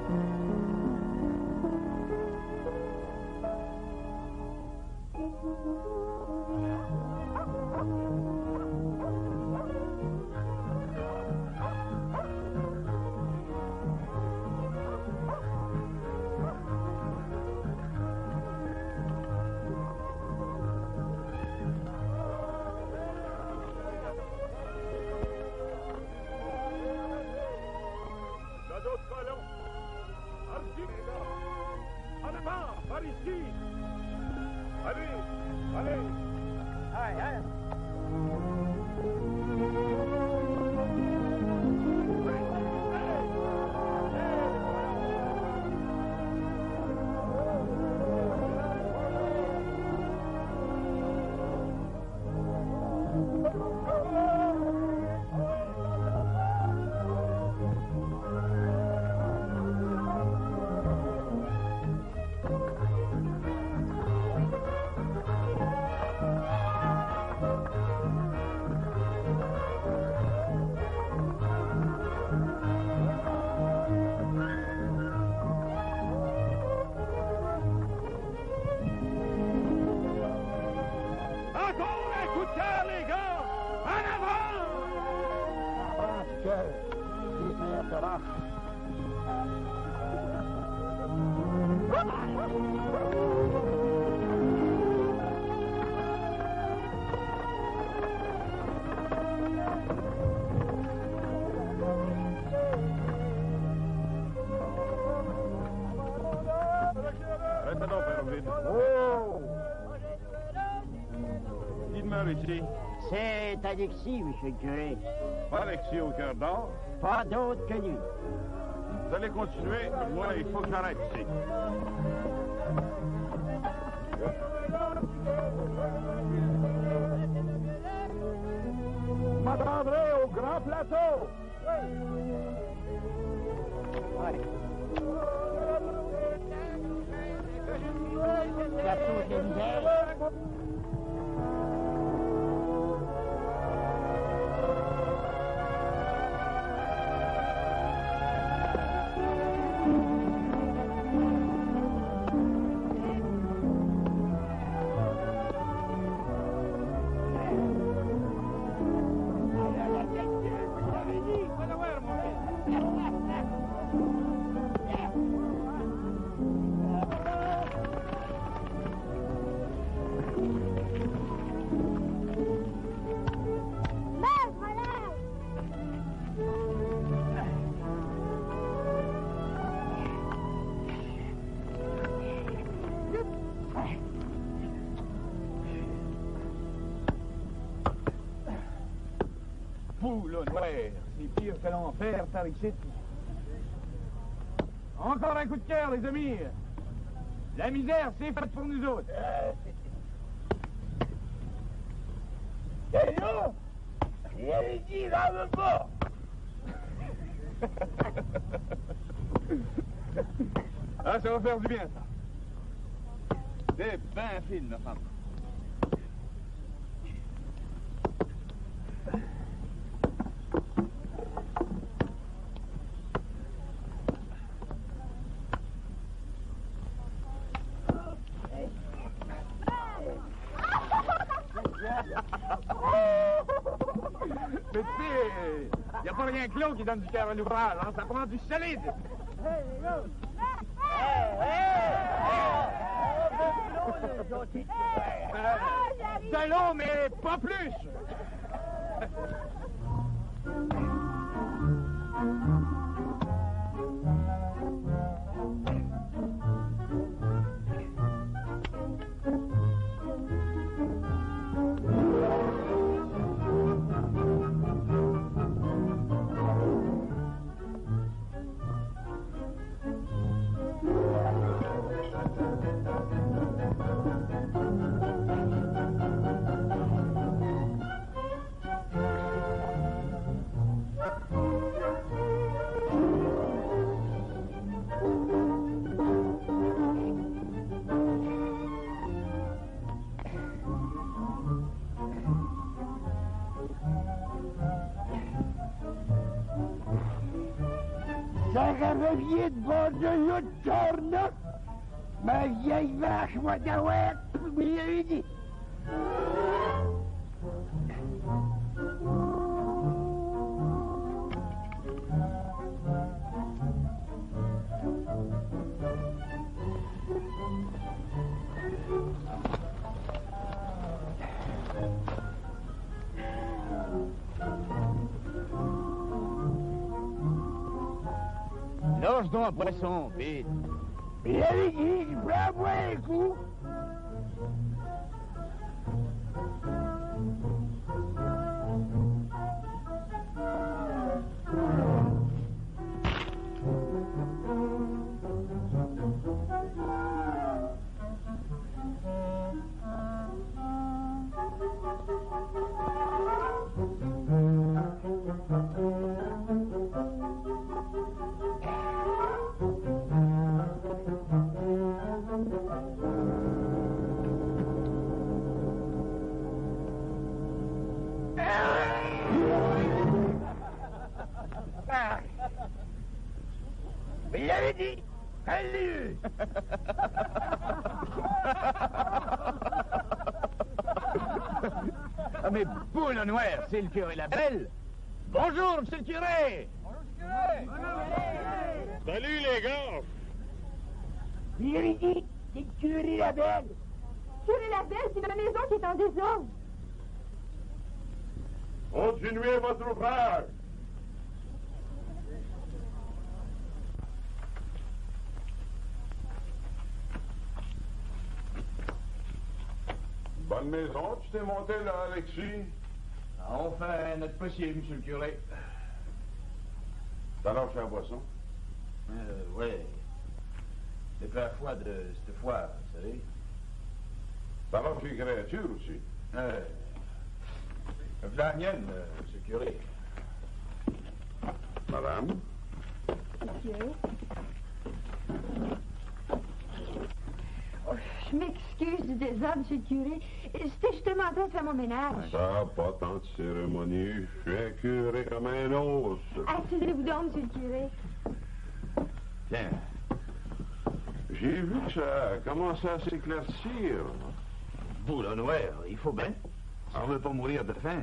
C'est Alexis, monsieur le curé. Pas Alexis au cœur d'or. Pas d'autre que lui. Vous allez continuer, moi, il faut que j'arrête ici. M'attendrez au grand plateau. Ouais. Plateau de l'hiver. C'est pire que l'enfer par ici. Encore un coup de cœur, les amis. La misère, c'est faite pour nous autres. Caillot, il avait dit, rame pas. Ah, ça va faire du bien, ça. C'est bien fine, ma femme. Mais tu sais, y a pas rien que l'eau qui donne du cœur à l'ouvrage, hein? Ça prend du solide. De l'eau, mais pas plus. vient de bord de l'autre Cornac. Ma vieille vache, moi d'avoir, il dit. Lâche donc un poisson, vite. Il avait dit, je voulais boire un coup. Il avait dit, allez. Ah mais boule noire, c'est le curé la belle. Bonjour, monsieur le curé. Salut les gars! Il avait dit, c'est le curé la belle. Curé la belle, c'est ma maison qui est en désordre. Continuez votre ouvrage! Bonne maison, tu t'es monté là, Alexis? On fait notre possible, monsieur le curé. T'as lâché la boisson? Ouais. C'est la foi de cette fois, vous savez. T'as lâché les créatures aussi? La mienne, monsieur le curé. Madame? Monsieur. Oh, je m'excuse du désordre, monsieur le curé. J'étais justement en train de faire mon ménage. Ça n'a pas tant de cérémonie. Je suis un curé comme un os. Asseyez-vous donc, monsieur le curé. Tiens. J'ai vu que ça commençait à s'éclaircir. Boule noire, il faut bien. On ne veut pas mourir de faim.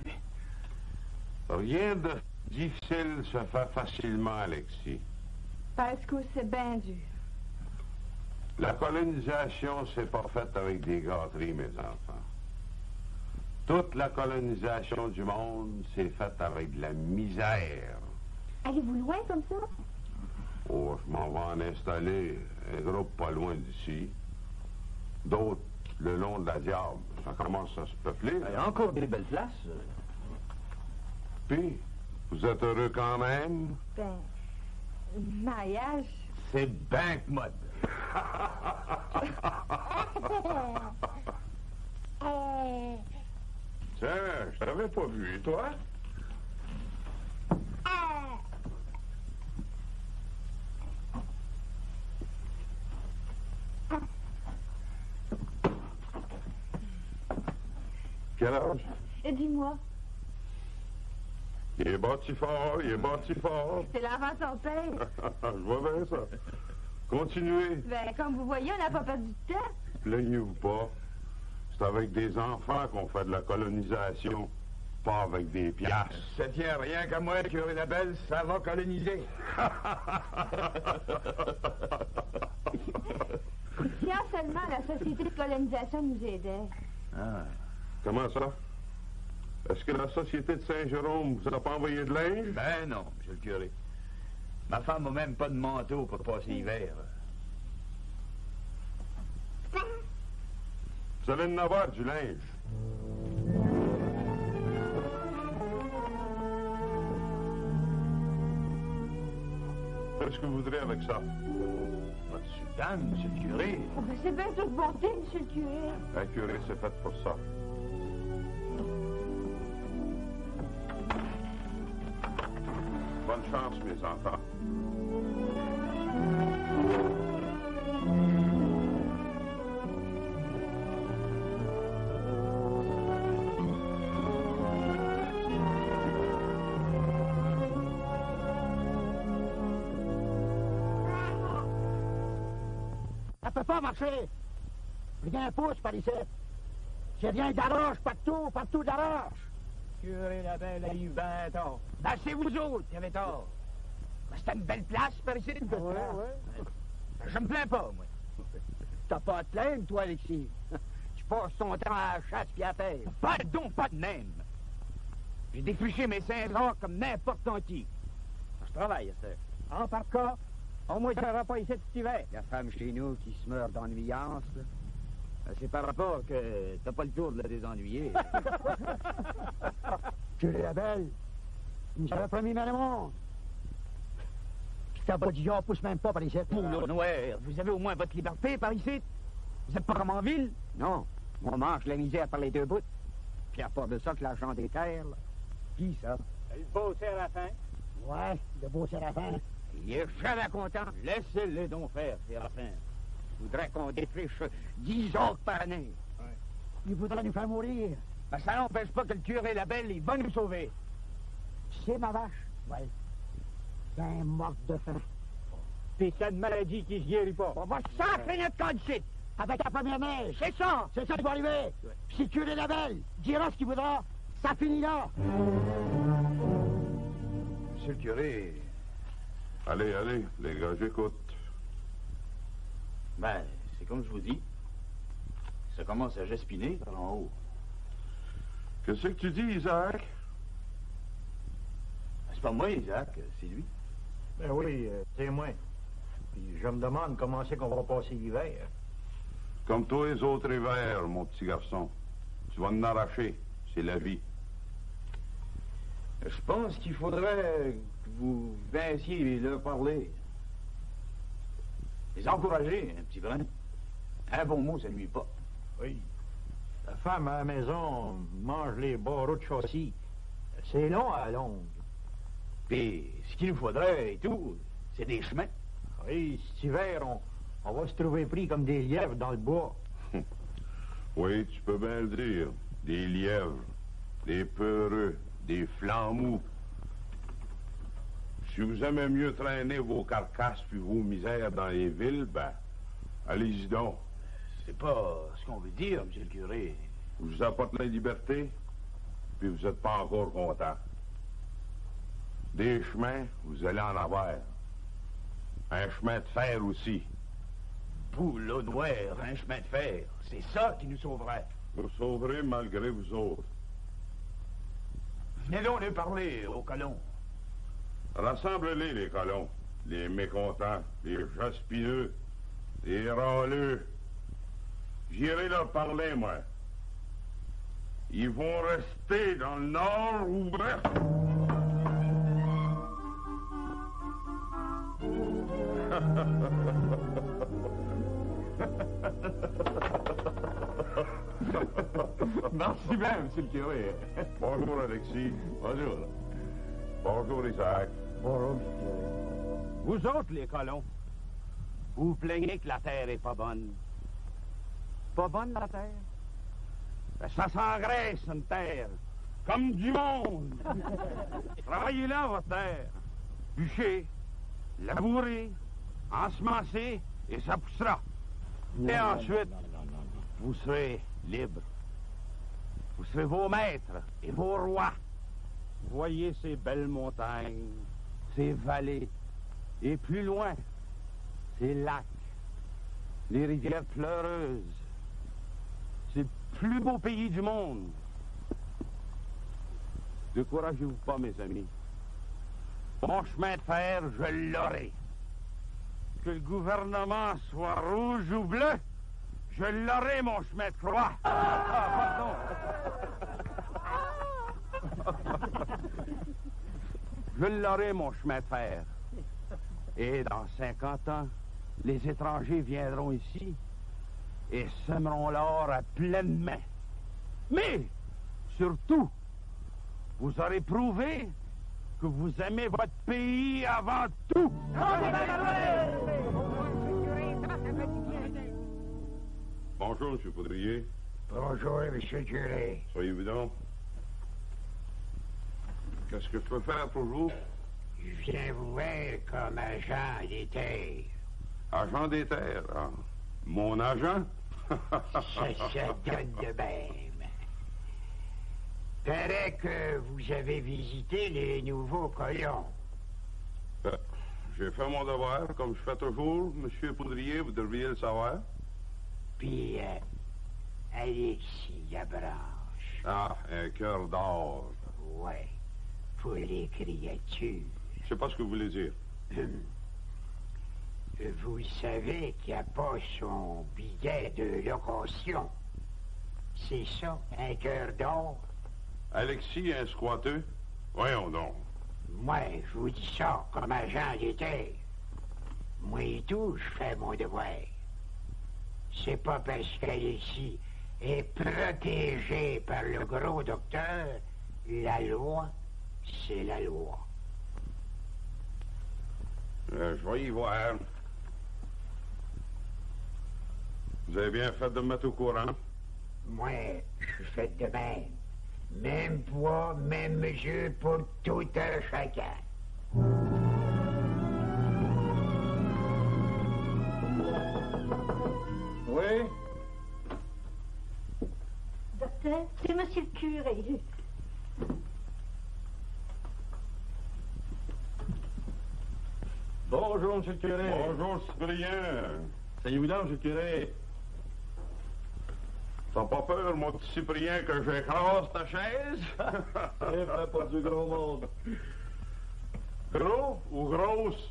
Rien de difficile se fait facilement, Alexis. Parce que c'est bien dur. La colonisation, c'est pas faite avec des gâteries, mes enfants. Toute la colonisation du monde, c'est faite avec de la misère. Allez-vous loin comme ça? Oh, je m'en vais en installer un groupe pas loin d'ici. D'autres le long de la Diable. Ça commence à se peupler. Il y a encore des belles places. Puis, vous êtes heureux quand même? Ben, mariage. C'est bien mode. Tiens, je t'avais pas vu, et toi? Quel âge? Dis-moi, Il est bâti fort, il est bâti fort. c'est l'avant de son père. Je vois bien ça. Continuez. Ben, comme vous voyez, on n'a pas perdu de temps. Plaignez-vous pas. C'est avec des enfants qu'on fait de la colonisation, pas avec des piastres. Ça tient rien qu'à moi, curé la belle, ça va coloniser. Si seulement la société de colonisation nous aidait. Comment ça? Est-ce que la société de Saint-Jérôme vous a pas envoyé de linge? Ben non, monsieur le curé. Ma femme n'a même pas de manteau pour passer l'hiver. Vous allez en avoir du linge. Qu'est-ce que vous voudrez avec ça? Pas de soutane, monsieur le curé. Oh, ben, c'est bien toute bonté, monsieur le curé. Un curé, c'est fait pour ça. Bonne chance, mes enfants. peut pas marcher. Rien pousse par ici. C'est rien d'arrache partout d'arrache. Curé Labelle a eu ben tort. Ben, c'est vous autres qui avez tort. Ben, c'était une belle place par ici. Ouais. Je me plains pas, moi. T'as pas à te plaindre, toi, Alexis. Tu passes ton temps à la chasse puis à la pêche. Pardon, pas de même. J'ai défriché mes 5 draps comme n'importe qui. Je travaille, ça. En par cas, au moins, ça va pas ici tout hiver. La femme chez nous qui se meurt d'ennuyance, là. C'est par rapport que t'as pas le tour de la désennuyer. Curé Labelle, il serait le premier mal au monde. Puis ta bodigeon pousse même pas par ici. Poule noire, vous avez au moins votre liberté par ici? Vous êtes pas comme en ville? Non, on mange la misère par les deux bouts. Puis à part de ça, que l'argent des terres, là. Qui, ça? Le beau Séraphin. Ouais, le beau Séraphin. Il est jamais content. Laissez-le donc faire, Séraphin. Je voudrais qu'on défriche 10 autres par année. Ouais. Il voudrait nous faire mourir. Ben, ça n'empêche pas que le curé Labelle, il va nous sauver. C'est ma vache. Ouais. Ben morte de faim. Puis c'est une maladie qui se guérit pas. On va sacrer notre camp d'ici. Avec la première neige. C'est ça qui va arriver. Ouais. Si le curé Labelle dira ce qu'il voudra, ça finit là. Monsieur le curé... Allez, les gars, j'écoute. Ben, c'est comme je vous dis. Ça commence à jaspiner par en haut. Qu'est-ce que tu dis, Isaac? C'est pas moi, Isaac, c'est lui. Ben oui, c'est moi. Puis je me demande comment c'est qu'on va passer l'hiver. Comme tous les autres hivers, mon petit garçon. Tu vas en arracher. C'est la vie. Je pense qu'il faudrait que vous vinciez leur parler. Les encourager, un petit brin. Un bon mot, ça ne nuit pas. Oui. La femme à la maison mange les barreaux de châssis. C'est long à la longue. Puis, ce qu'il nous faudrait et tout, c'est des chemins. Oui, cet hiver, on va se trouver pris comme des lièvres dans le bois. Oui, tu peux bien le dire. Des lièvres, des peureux, des flammeaux. Si vous aimez mieux traîner vos carcasses puis vos misères dans les villes, ben, allez-y donc. C'est pas ce qu'on veut dire, monsieur le curé. Vous apportez la liberté, puis vous n'êtes pas encore content. Des chemins, vous allez en avoir. Un chemin de fer aussi. Poule noire, un chemin de fer. C'est ça qui nous sauverait. Vous sauverez malgré vous autres. Venez donc nous parler aux colons. Rassemblez-les, les colons. Les mécontents, les jaspineux, les râleux. J'irai leur parler, moi. Ils vont rester dans le nord ou bref. Merci bien, monsieur le curé. Bonjour, Alexis. Bonjour. Bonjour, Isaac. Bonjour, monsieur le curé. Vous autres, les colons, vous vous plaignez que la terre est pas bonne. Pas bonne, la terre? Ben, ça s'engraisse, une terre. Comme du monde. Travaillez là, votre terre. Bûchez, labourez, ensemencez, et ça poussera. Et ensuite, vous serez libre. Vous serez vos maîtres et vos rois. Voyez ces belles montagnes, ces vallées, et plus loin, ces lacs, les rivières pleureuses. C'est le plus beau pays du monde. Découragez-vous pas, mes amis. Mon chemin de fer, je l'aurai. Que le gouvernement soit rouge ou bleu, je l'aurai, mon chemin de croix. Pardon. Je l'aurai, mon chemin de fer. Et dans 50 ans, les étrangers viendront ici et sèmeront l'or à pleine main. Mais, surtout, vous aurez prouvé que vous aimez votre pays avant tout. Bonjour, M. Poudrier. Bonjour, monsieur le curé. Soyez-vous donc. Qu'est-ce que je peux faire pour vous? Je viens vous voir comme agent des terres. Agent des terres, hein? Mon agent? Ça se donne de même. Paraît que vous avez visité les nouveaux colons. J'ai fait mon devoir, comme je fais toujours. Monsieur Poudrier, vous devriez le savoir. Puis, Alexis Labranche. Ah, un cœur d'or. Ouais, pour les créatures. Je sais pas ce que vous voulez dire. Vous savez qu'il n'y a pas son billet de location. C'est ça, un cœur d'or? Alexis, un squatteux? Voyons donc. Moi, je vous dis ça comme agent d'été. Moi et tout, je fais mon devoir. C'est pas parce qu'Alexis est protégé par le gros docteur, la loi, c'est la loi. Je vais y voir. Vous avez bien fait de me mettre au courant. Moi, je suis fait de même. Même poids, même mesure pour tout un chacun. Oui? Docteur, c'est monsieur le curé. Bonjour, monsieur le curé. Bonjour, Cyprien. Asseyez-vous donc, monsieur le curé. T'as pas peur, mon petit Cyprien, que j'écrase ta chaise? Eh, fait pas du gros monde. Gros ou grosse?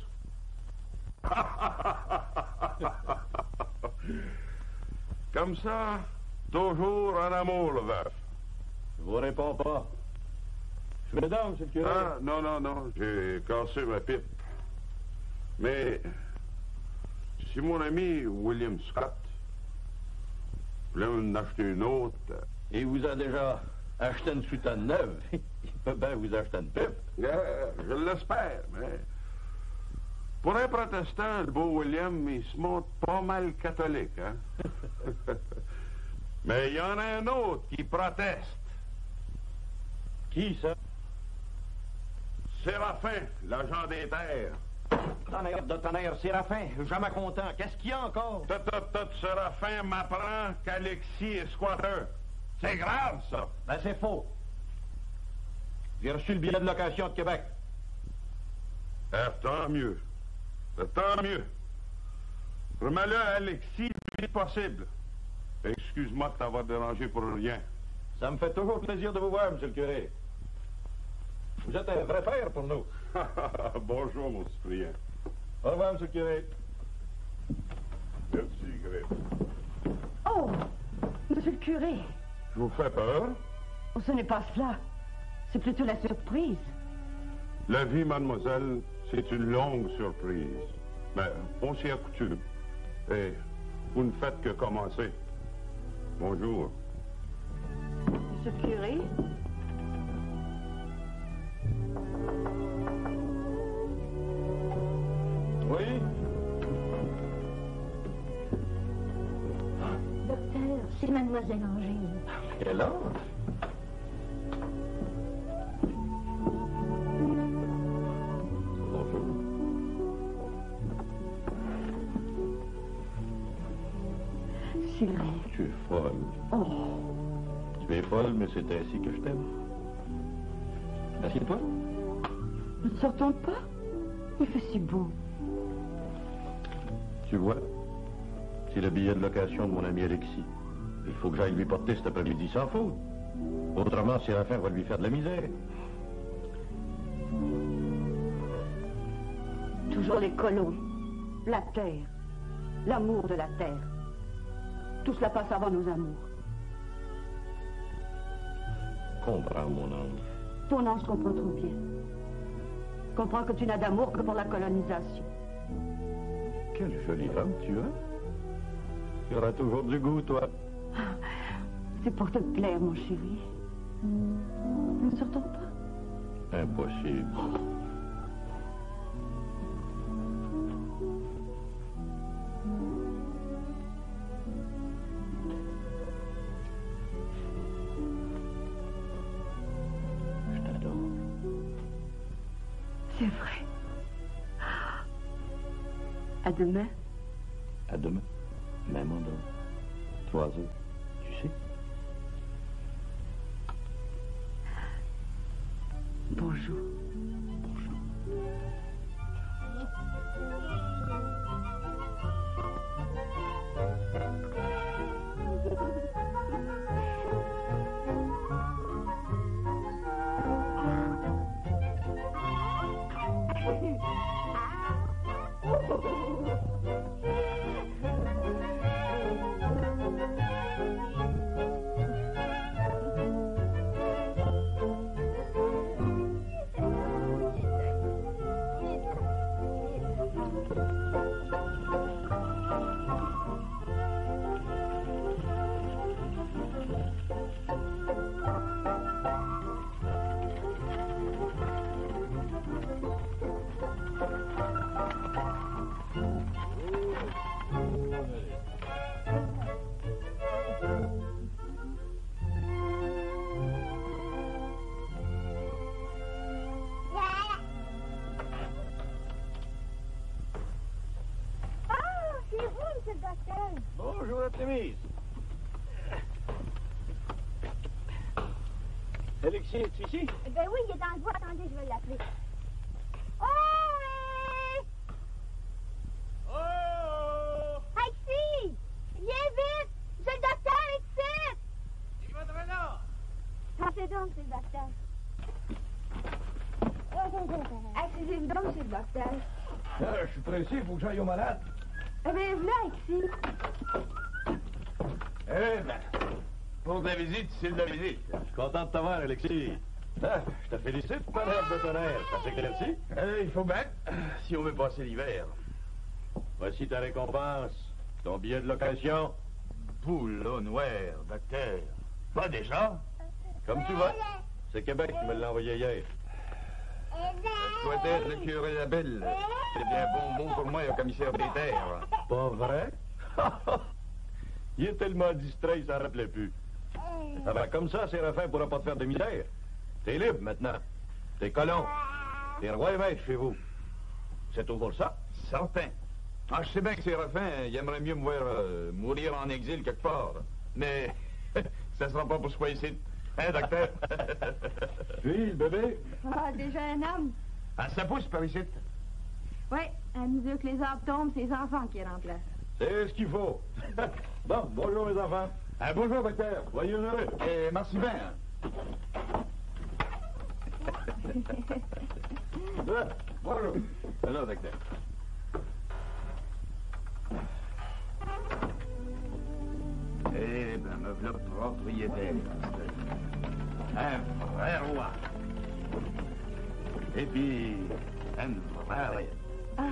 Comme ça, toujours en amour, le veuf. Je vous réponds pas. Je vais donc, monsieur le curé. Ah, non, j'ai cassé ma pipe. Mais si mon ami William Scott voulait en acheter une autre... Il vous a déjà acheté une soutane neuve. Il peut bien vous acheter une pipe. Je l'espère, mais... Pour un protestant, le beau William, il se montre pas mal catholique, hein? Mais il y en a un autre qui proteste. Qui, ça? Séraphin, l'agent des terres. Tonnerre de tonnerre, Séraphin, jamais content. Qu'est-ce qu'il y a encore? Tout Séraphin m'apprend qu'Alexis est squatteur. C'est grave, ça. Ben, c'est faux. J'ai reçu le billet de location de Québec. Tant mieux. Tant mieux. Remets-le à Alexis le plus possible. Excuse-moi de t'avoir dérangé pour rien. Ça me fait toujours plaisir de vous voir, monsieur le curé. Vous êtes un vrai père pour nous. Bonjour, mon Cyprien. Au revoir, monsieur le curé. Merci, Grete. Oh, monsieur le curé, Je vous fais peur? oh, ce n'est pas cela. C'est plutôt la surprise. La vie, mademoiselle, c'est une longue surprise. Mais on s'y accoutume. Et vous ne faites que commencer. Bonjour. Monsieur le curé? Oui? Docteur, c'est mademoiselle Angèle. Quel âge? Bonjour. Sylvie. Tu es folle. Oh, Tu es folle, mais c'est ainsi que je t'aime. Assieds-toi. nous ne sortons pas? Il fait si beau. Tu vois, c'est le billet de location de mon ami Alexis. Il faut que j'aille lui porter cet après-midi sans faute. Autrement, Séraphin va lui faire de la misère. Toujours les colons, la terre, l'amour de la terre. Tout cela passe avant nos amours. Comprends, mon ange. Ton ange comprend trop bien. Comprends que tu n'as d'amour que pour la colonisation. Quel joli homme tu as. Tu auras toujours du goût, toi. C'est pour te plaire, mon chéri. Nous ne sortons pas? Impossible. Je t'adore. C'est vrai. À demain. À demain. Même endroit. 3 heures. Tu sais? Bonjour. Bonjour, Artémise. Alexis, es-tu ici? Ben oui, il est dans le bois. Attendez, je vais l'appeler. Oh, oui! Oh! Alexis! Viens vite! C'est le docteur ici! Il va de là! Passez donc, c'est le docteur. Excusez-vous donc, c'est le docteur. Je suis pressé, il faut que j'aille au malade. Eh bien, voilà, Alexis. Eh ben, pour ta visite, c'est de la visite. Je suis content de t'avoir, Alexis. Ah, je te félicite pour ta lèvre de tonnerre. Ça s'éclaircit? Il faut bien, si on veut passer l'hiver. Voici ta récompense. Ton billet de location. Poule noir, docteur. Pas déjà? Comme tu vas. C'est Québec qui me l'a envoyé hier. Je souhaitais être le curé de la belle. C'est bien bonbon pour moi, le commissaire des terres. Pas vrai? Il est tellement distrait, il s'en rappelait plus. Ah ben, comme ça, Séraphin pourra pas te faire de misère. T'es libre maintenant. T'es colon. T'es roi et maître chez vous. C'est toujours ça? Certain. Ah, je sais bien que Séraphin, il aimerait mieux me voir mourir en exil quelque part. Mais ça sera pas pour soi ici. Hein, docteur? Puis, le bébé? Ah, déjà un homme. Ah, ça pousse par ici. Oui, à mesure que les arbres tombent, c'est les enfants qui remplacent. C'est ce qu'il faut. Bon, bonjour mes enfants. Ah, bonjour, docteur. Voyez heureux. Et merci bien. Bonjour. Alors, docteur. Eh ben, me voilà propriétaire. Un vrai roi. Et puis, une vraie reine. Ah.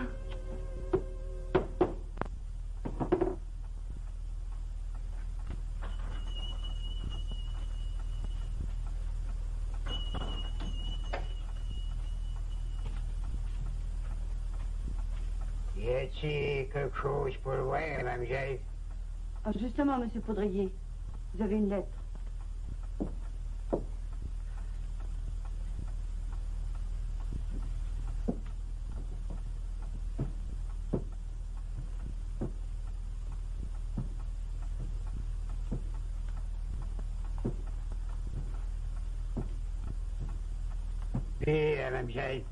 Y a-t-il quelque chose pour voir, mademoiselle? Ah, justement, monsieur Poudrier, vous avez une lettre. Puis, mademoiselle,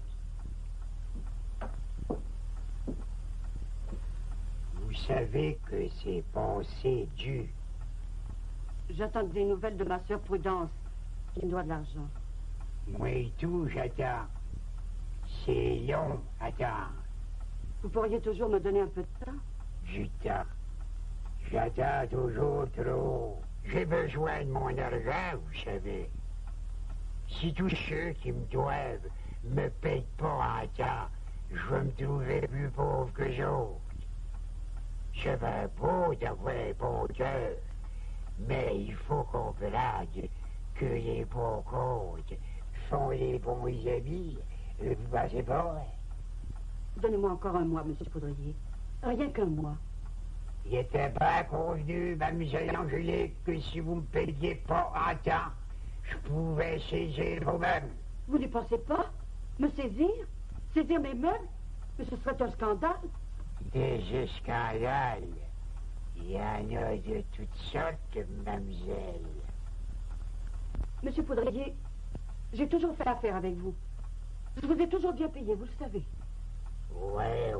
vous savez que c'est passé dû. J'attends des nouvelles de ma sœur Prudence, qui me doit de l'argent. Moi et tout, j'attends. C'est long, attends. Vous pourriez toujours me donner un peu de temps? Du temps. J'attends toujours trop. J'ai besoin de mon argent, vous savez. Si tous ceux qui me doivent me payent pas en temps, je vais me trouver plus pauvre que les autres. J'avais beau d'avoir un bon cœur, mais il faut comprendre que les bons comptes font les bons amis. Vous pensez pas? Donnez-moi encore un mois, monsieur Poudrier. Rien qu'un mois. Il était bien convenu, mademoiselle Angélique, que si vous me payiez pas en temps, je pouvais saisir vous-même. Vous n'y pensez pas? Me saisir? Saisir mes meubles? Mais ce serait un scandale. Des scandales. Il y en a de toutes sortes, mademoiselle. Monsieur Poudrier, j'ai toujours fait affaire avec vous. Je vous ai toujours bien payé, vous le savez. Ouais.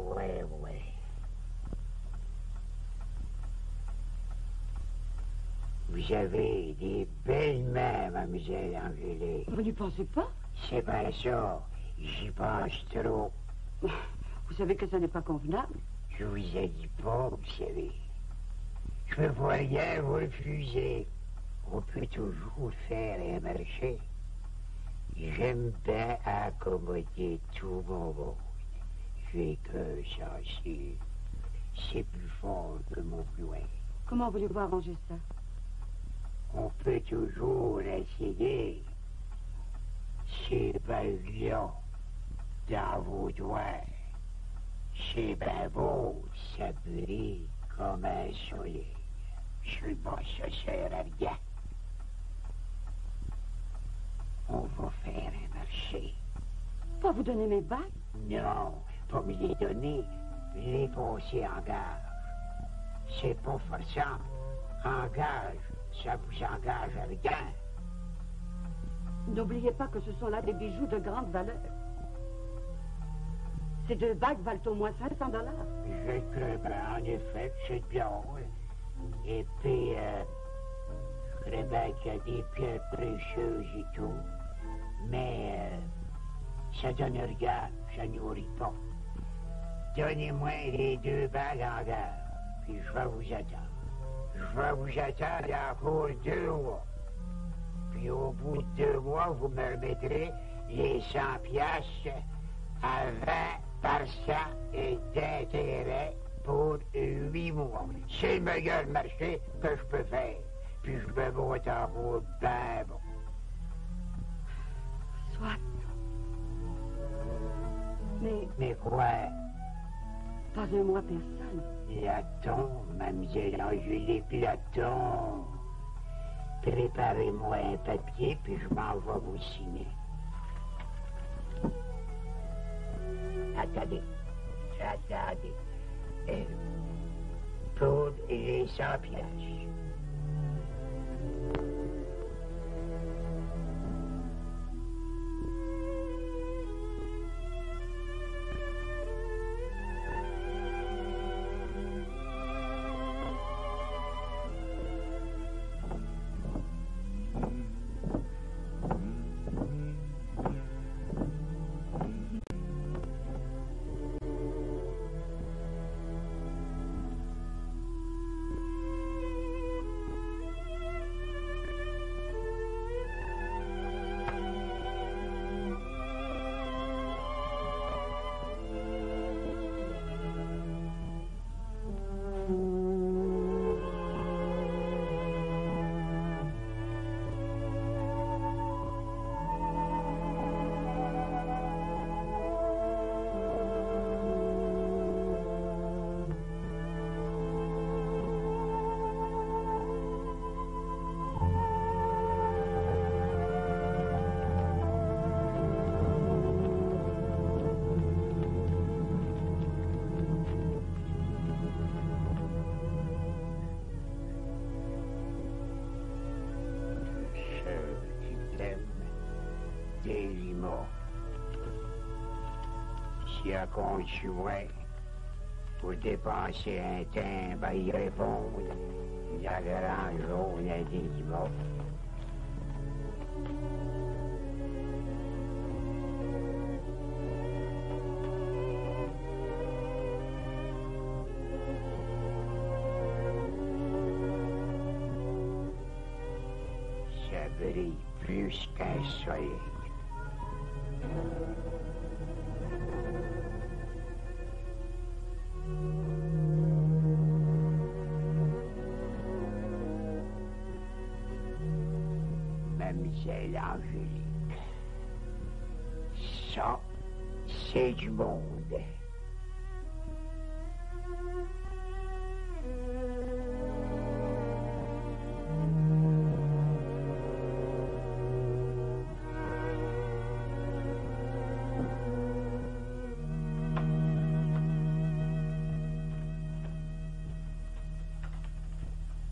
Vous avez des belles mains, mademoiselle Angélique. Vous n'y pensez pas? C'est pas ça. J'y pense trop. Vous savez que ça n'est pas convenable. Je vous ai dit pas, vous savez. Je peux pas rien vous refuser. On peut toujours faire un marché. J'aime bien accommoder tout mon monde. J'ai que ça, c'est plus fort que mon loin. Comment voulez-vous arranger ça? On peut toujours essayer. C'est bien lion dans vos doigts. C'est bien beau, ça brille comme un soleil. Je pas ça sert à rien. On va faire un marché. Pas vous donner mes bagues? Non, pas me les donner, les passer en gage. C'est pas forçant. En gage, ça vous engage à rien. N'oubliez pas que ce sont là des bijoux de grande valeur. Ces 2 bagues valent au moins 500 $. Je crée bien, en effet, c'est bien. Et puis, je crée bien qu'il y a des pierres précieuses et tout. Mais ça donne rien, ça nourrit pas. Donnez-moi les 2 bagues en gare, puis je vais vous attendre. Je vais vous attendre encore 2 mois. Puis au bout de 2 mois, vous me remettrez les 100 piastres à 20% et d'intérêt pour 8 mois. C'est le meilleur marché que je peux faire. Puis je me monte en route ben bon. Soit. Mais quoi? Pas un mois personne. L'attends, mademoiselle Angélique, l'attends. Préparez-moi un papier, puis je m'en vais vous signer. Attendez. Pour les 100 piastres. Si à compte jouet, pour dépenser un temps, ben y répondre. La grande journée des dimanches. Ça brille plus qu'un soleil. Mademoiselle Angélique, ça, c'est du monde.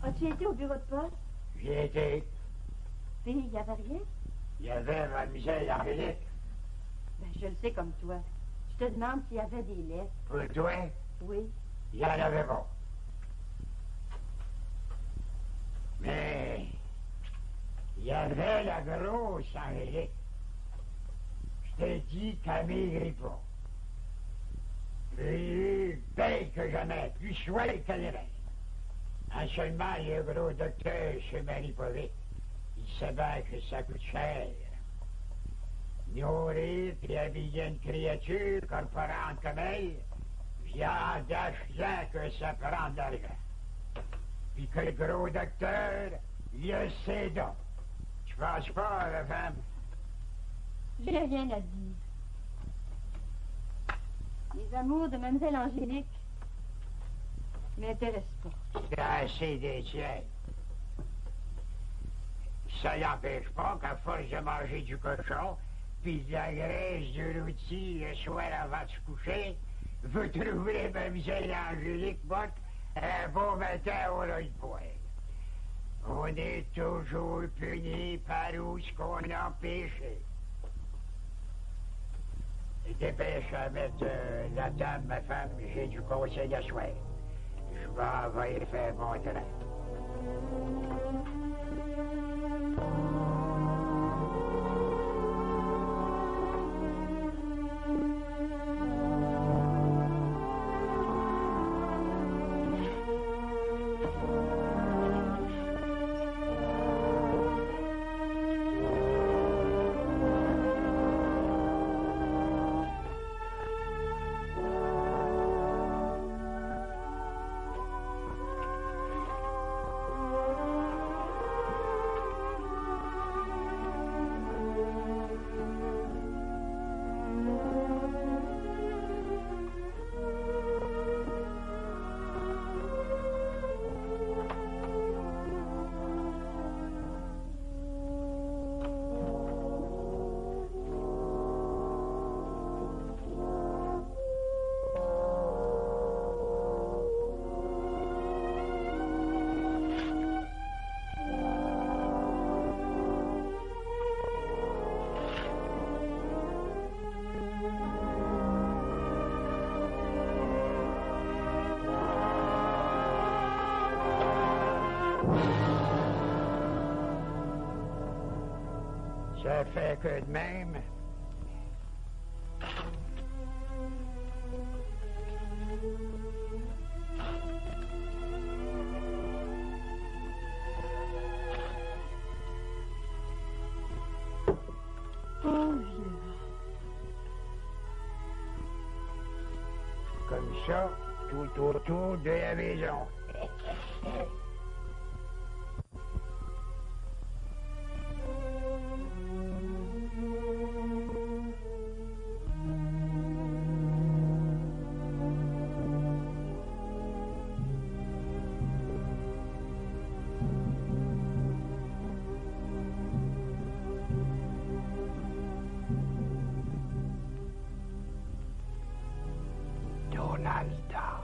As-tu été au bureau de poste? J'y étais. Puis, il n'y avait rien? Il y avait mademoiselle Angélique. Ben, je le sais comme toi. Je te demande s'il y avait des lettres. Pour toi, Oui. il y en avait pas. Mais il y avait la grosse Angélique. Je t'ai dit qu'elle maigrit pas. Plus belle que jamais, plus chouette que les restes. En seulement, le gros docteur se marie pas vite. Il sait bien que ça coûte cher. Nourrir et habiller une créature corporante comme elle, viande rien que ça prend de l'argent. Puis que le gros docteur, il a ses dons. Tu penses pas, la femme? J'ai rien à dire. Les amours de Mademoiselle Angélique m'intéressent pas. C'est assez des tiens. Ça n'empêche pas qu'à force de manger du cochon, puis de la graisse de rôti le soir avant de se coucher, vous trouverez Mademoiselle Angélique morte un beau matin au lieu de poêle. On est toujours puni par où ce qu'on a péché. Dépêche à mettre la table, ma femme, j'ai du conseil à soir. Je m'en vais faire mon train. Ça fait que de même. Oh, vieux. Comme ça, tout autour de la maison. Donalda.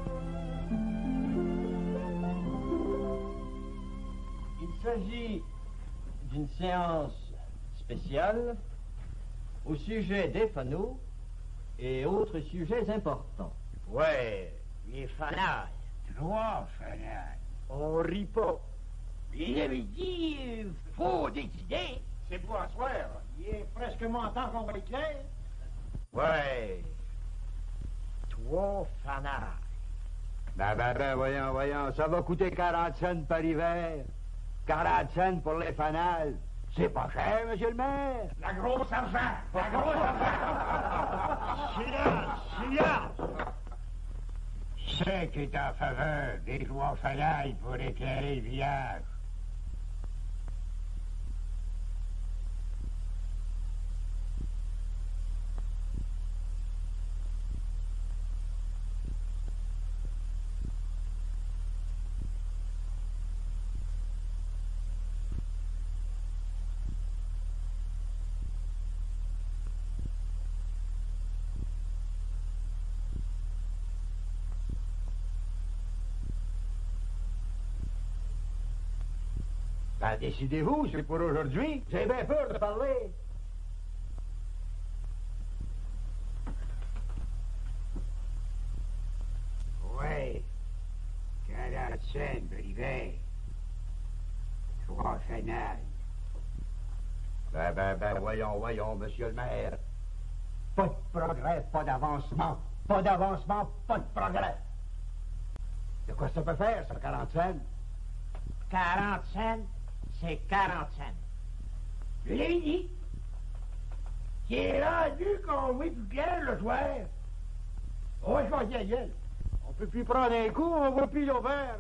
Il s'agit d'une séance spéciale au sujet des fanaux et autres sujets importants. Ouais, les fanales. 3 fanales. On rit pas. Il avait dit, faut décider. C'est pour asseoir. Il est presque temps qu'on va être clair. Ouais. 3 fanales. Ben, voyons, ça va coûter 40 cents par hiver. 40 cents pour les fanales. C'est pas cher, monsieur le maire. La grosse argent. La grosse argent. Silence. C'est qui est en faveur des 3 fanales pour éclairer le village. Ben, décidez-vous, c'est pour aujourd'hui. J'ai bien peur de parler. Oui. 40 cents de l'hiver. 3 fanales. Ben, voyons, monsieur le maire. Pas de progrès, pas d'avancement. Pas d'avancement, pas de progrès. De quoi ça peut faire, ça, 40 cents? 40 cents, c'est 40 cents. Je l'ai dit. C'est rendu qu'on voit plus clair le soir. Oh, je vais y aller. On peut plus prendre un coup, on voit plus l'ouvert.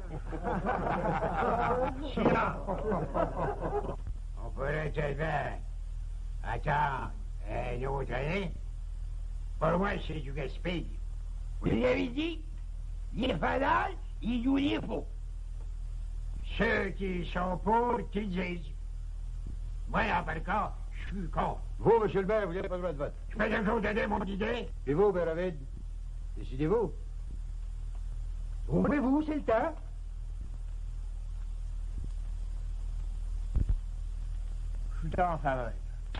On pourrait tellement attendre un autre année. Pour moi, c'est du gaspille. Vous l'avez dit, les fanales, ils nous les font. Ceux qui sont pour, qu'ils disent. Moi, en par cas, je suis contre. Vous, monsieur le maire, vous n'avez pas le droit de vote. Je fais toujours donner mon idée. Et vous, Béravide? Décidez-vous. Ouvrez-vous, c'est le temps. Je suis en faveur.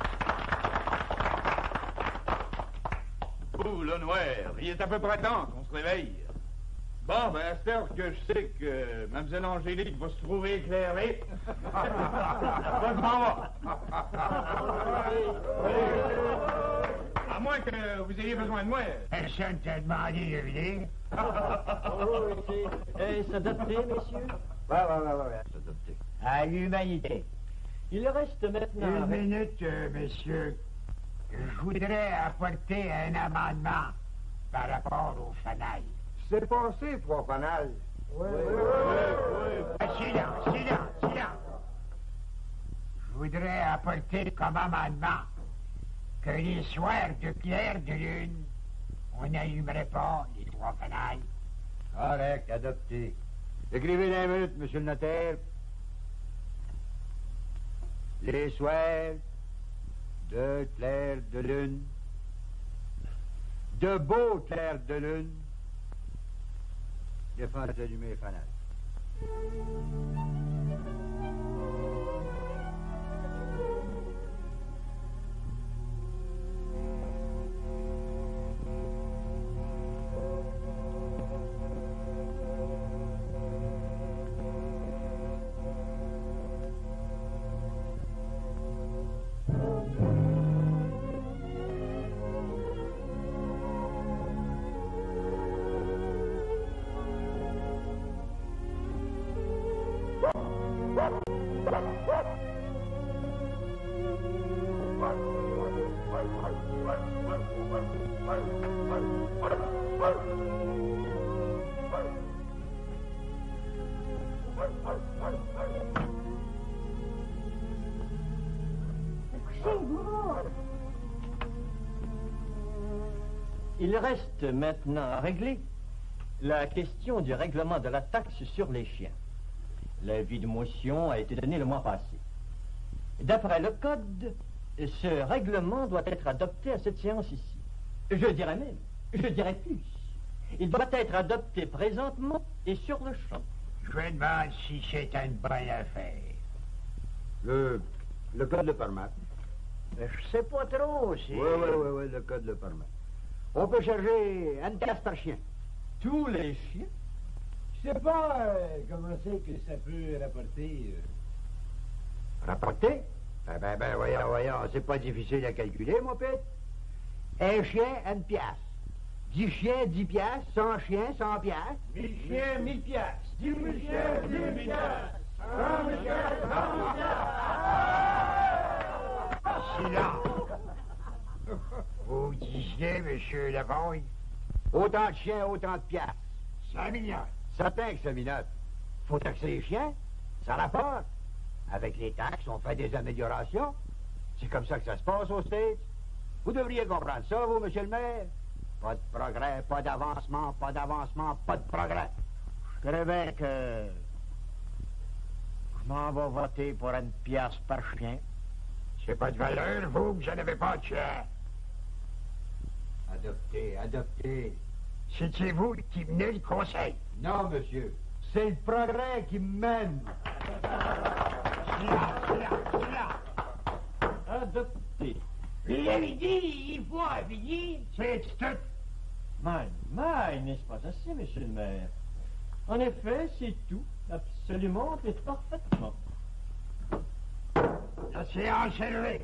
Ouh, le noir, il est à peu près temps qu'on se réveille. Bon, ben, à cette heure que je sais que Mlle Angélique va se trouver éclairée, je m'en vais. À moins que vous ayez besoin de moi. Personne t'a demandé de venir. S'adapter, messieurs? Ouais, s'adapter. À l'humanité. Il reste maintenant... Une minute, messieurs. Je voudrais apporter un amendement par rapport au fanal. C'est passé, 3 fanales. Oui. Silence. Je voudrais apporter comme amendement que les soirs de clair de lune, on n'allumerait pas les 3 fanales. Correct, adopté. Écrivez dans 1 minute, monsieur le notaire. Les soirs de clair de lune, de beaux clairs de lune, les femmes allumées les fanales. Il reste maintenant à régler la question du règlement de la taxe sur les chiens. L'avis de motion a été donné le mois passé. D'après le code, ce règlement doit être adopté à cette séance ici. Je dirais plus. Il doit être adopté présentement et sur le champ. Je me demande si c'est une bonne affaire. Le code le permet. Je sais pas trop, c'est... Oui, le code le permet. On peut charger 1 piastre par chien. Tous les chiens? Je sais pas comment c'est que ça peut rapporter... Rapporter? Ben, voyons, c'est pas difficile à calculer, mon père. Un chien, 1 piastre. 10 chiens, 10 piastres. 100 chiens, 100 piastres. 1000 chiens, 1000 piastres. 10 000 chiens, 10 000 piastres. 100 000 piastres, 100 000 piastres. Silence. Vous disiez, monsieur Lavoie? Autant de chiens, autant de piastres. 5 millions. Certain que ça minote. Faut taxer les chiens. Ça rapporte. Avec les taxes, on fait des améliorations. C'est comme ça que ça se passe aux States. Vous devriez comprendre ça, vous, monsieur le maire. Pas de progrès, pas d'avancement, pas de progrès. Je dirais bien que... je m'en vais voter pour 1 piastre par chien. C'est pas de valeur, vous n'en avez pas de chien. Adopté. C'est vous qui menez le conseil. Non, monsieur. C'est le progrès qui me mène. Adopté. Il avait dit, il faut finir. C'est tout. Mais n'est-ce pas assez, monsieur le maire? En effet, c'est tout. Absolument et parfaitement. La séance est levée.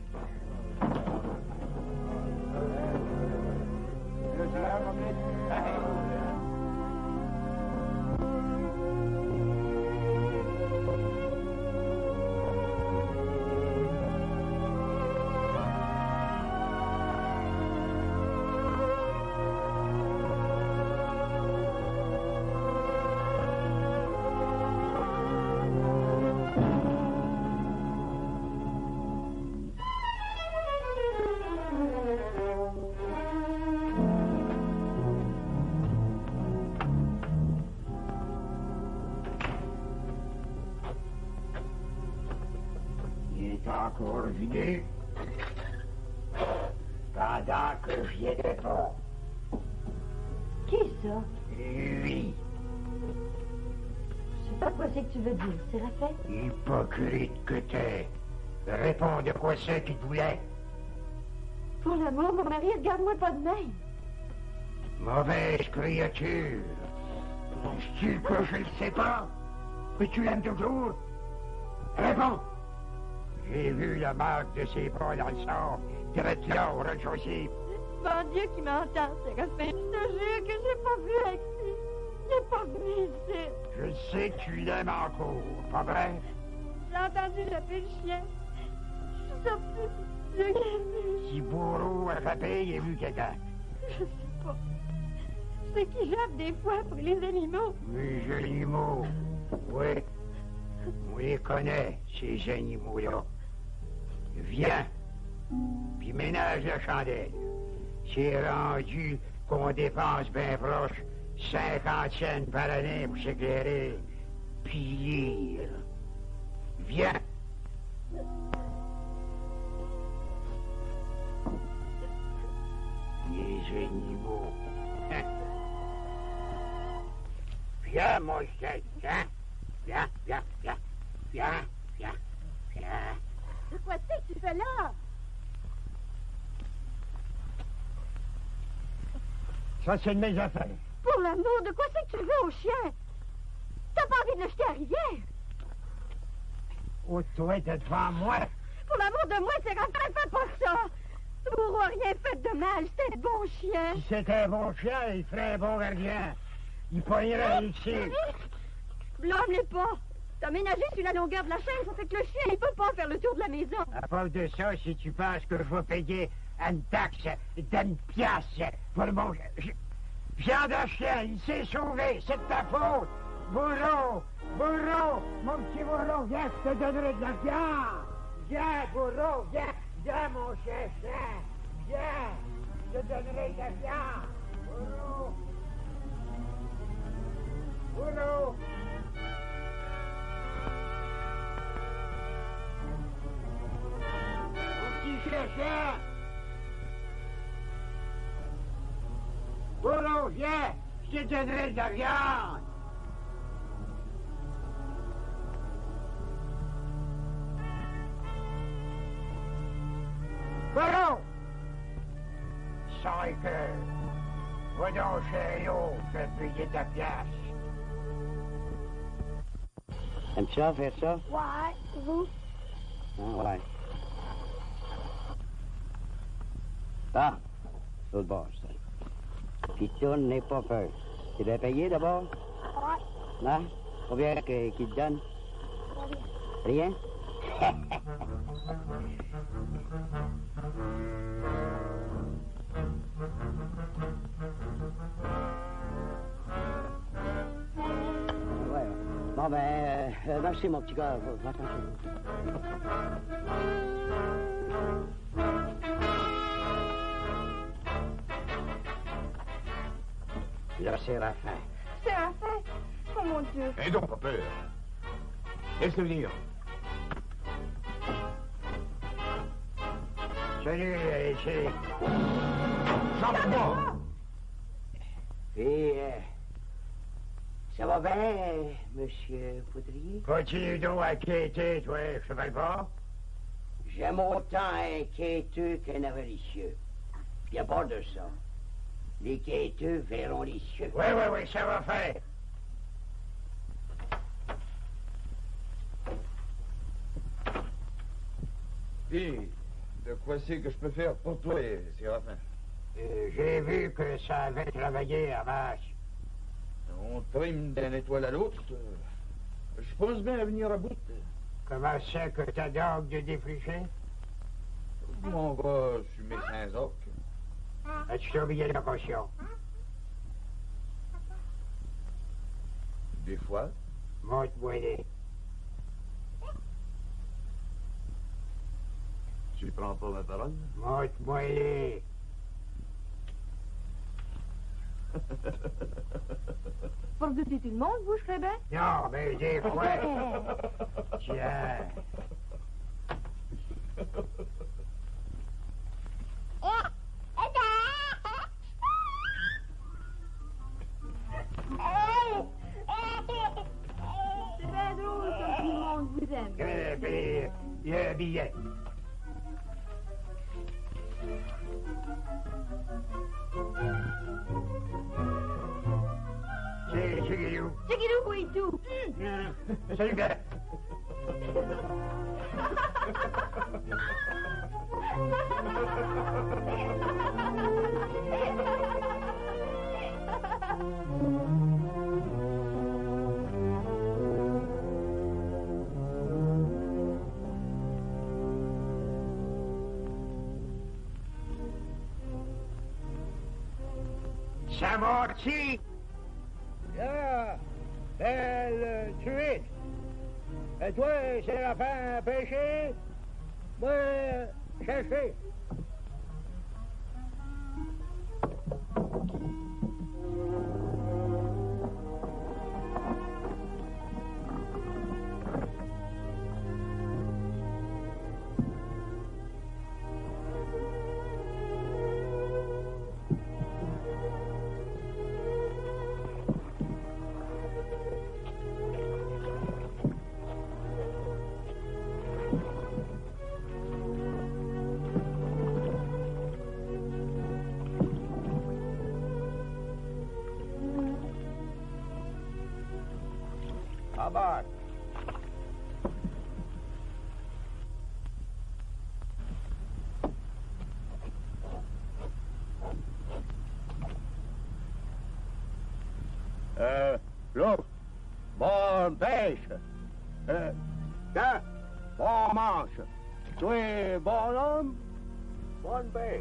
Encore vidé pendant que j'y étais pas. Qui ça? Lui, Je sais pas quoi c'est que tu veux dire, Séraphin. hypocrite que t'es. Réponds de quoi c'est qu'il te voulait. Pour l'amour, mon mari, regarde-moi pas de même. Mauvaise créature. Est-ce que je le sais pas? Mais tu l'aimes toujours? Réponds. J'ai vu la marque de ses pas dans le sang, direct là au rez-de-chaussée. Bon Dieu qui m'entend, Séraphin. Je te jure que j'ai pas vu Alexis. J'ai pas venu ici. Je sais que tu l'aimes encore, pas vrai? J'ai entendu taper le chien. Je suis sortie. J'ai rien vu. Si Bourreau a frappé, il a vu quelqu'un. Je sais pas. C'est qui jappe des fois pour les animaux. Les animaux. Oui. On les connaît, ces animaux-là. Viens. Puis ménage la chandelle. C'est rendu qu'on dépense bien proche 50 cents par année pour s'éclairer. Puis lire. Viens. Les animaux. Viens, mon chien. Viens. Viens, viens, viens. Viens, viens, viens. De quoi c'est que tu fais là? Ça, c'est de mes affaires. Pour l'amour, de quoi c'est que tu veux au chien? T'as pas envie de le jeter à la rivière? Oh, toi, t'es devant moi. Pour l'amour de moi, Séraphin, fais pas ça! Bourreau a rien fait de mal, c'était un bon chien. Si c'était un bon chien, il ferait un bon gardien. Il pognerait ici. Blâme-les pas. T'as ménagé sur la longueur de la chaîne, ça fait que le chien, il peut pas faire le tour de la maison. À part de ça, si tu penses que je vais payer une taxe d'une pièce pour mon... Viande à chien, il s'est sauvé, c'est de ta faute. Bourreau, Bourreau, mon petit Bourreau, viens, je te donnerai de la viande. Viens, Bourreau, viens, mon chien, viens, je te donnerai de la viande. Bourreau, Bourreau. Mon petit chien. Bourreau, viens, je te donnerai de la viande. Bourreau! 5 heures. Va donc chez l'autre, fais payer ta pièce. Aimes-tu ça, faire ça? Ouais, vous? Ah, ouais. Ah, l'autre bord, ça. Puis tourne, n'aie pas peur. Tu l'as payé d'abord? Ouais. Non? Combien qu'il te donne? Rien? Ouais. Bon, ben, merci, mon petit gars. Va-t'en chez vous. Là, Séraphin. Séraphin? Oh mon Dieu. Et donc, pas peur. Laisse-le venir. Salut, c'est... Chante-moi! Et Ça va bien, monsieur Poudrier? Continue donc à quêter, toi, cheval bord. J'aime autant un quêteux qu'un avaricieux. Puis à part de ça, les quêteux verront les cieux. Oui, ça va faire. Puis, de quoi c'est que je peux faire pour toi, Séraphin? J'ai vu que ça avait travaillé à vache. On trime d'une étoile à l'autre. Je pense bien à venir à bout. Comment c'est que ta dog de défricher? Je m'en vais sur mes Saint-Jacques. As-tu ton billet de caution? Des fois. Montre-moi les. Tu prends pas ma parole? Montre-moi les. Pour douter tout le monde, vous, je serais bien? Non, mais des fois. Tiens. C'est bien drôle comme tout le monde vous aime. Il y a un billet. C'est Guilou. C'est Guilou et tout. Salut, gars. Ça mort-tu? Là, belle truite. Et toi, c'est la fin à pêcher? Moi, chercher. Bye-bye. L'autre, bonne pêche. Tiens, bon manche. Tu es bon homme, bonne pêche.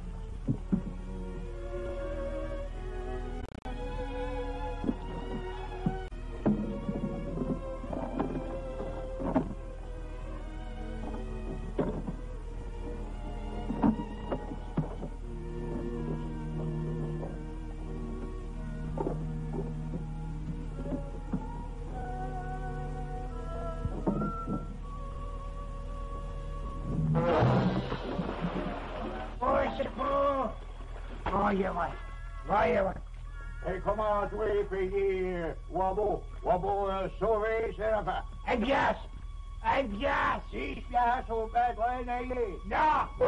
Voyez-moi. Et comment tu es payé, Wabo? Wabo sauvé, c'est la fin. Un piastre! 6 piastres au maître naillé. Non!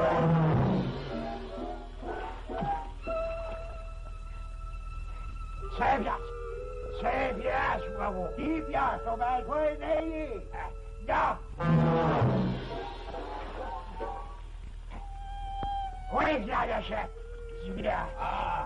5 piastres, Wabo. 10 piastres au maître naillé. Non! Oui, je l'achète. C'est bien. Ah!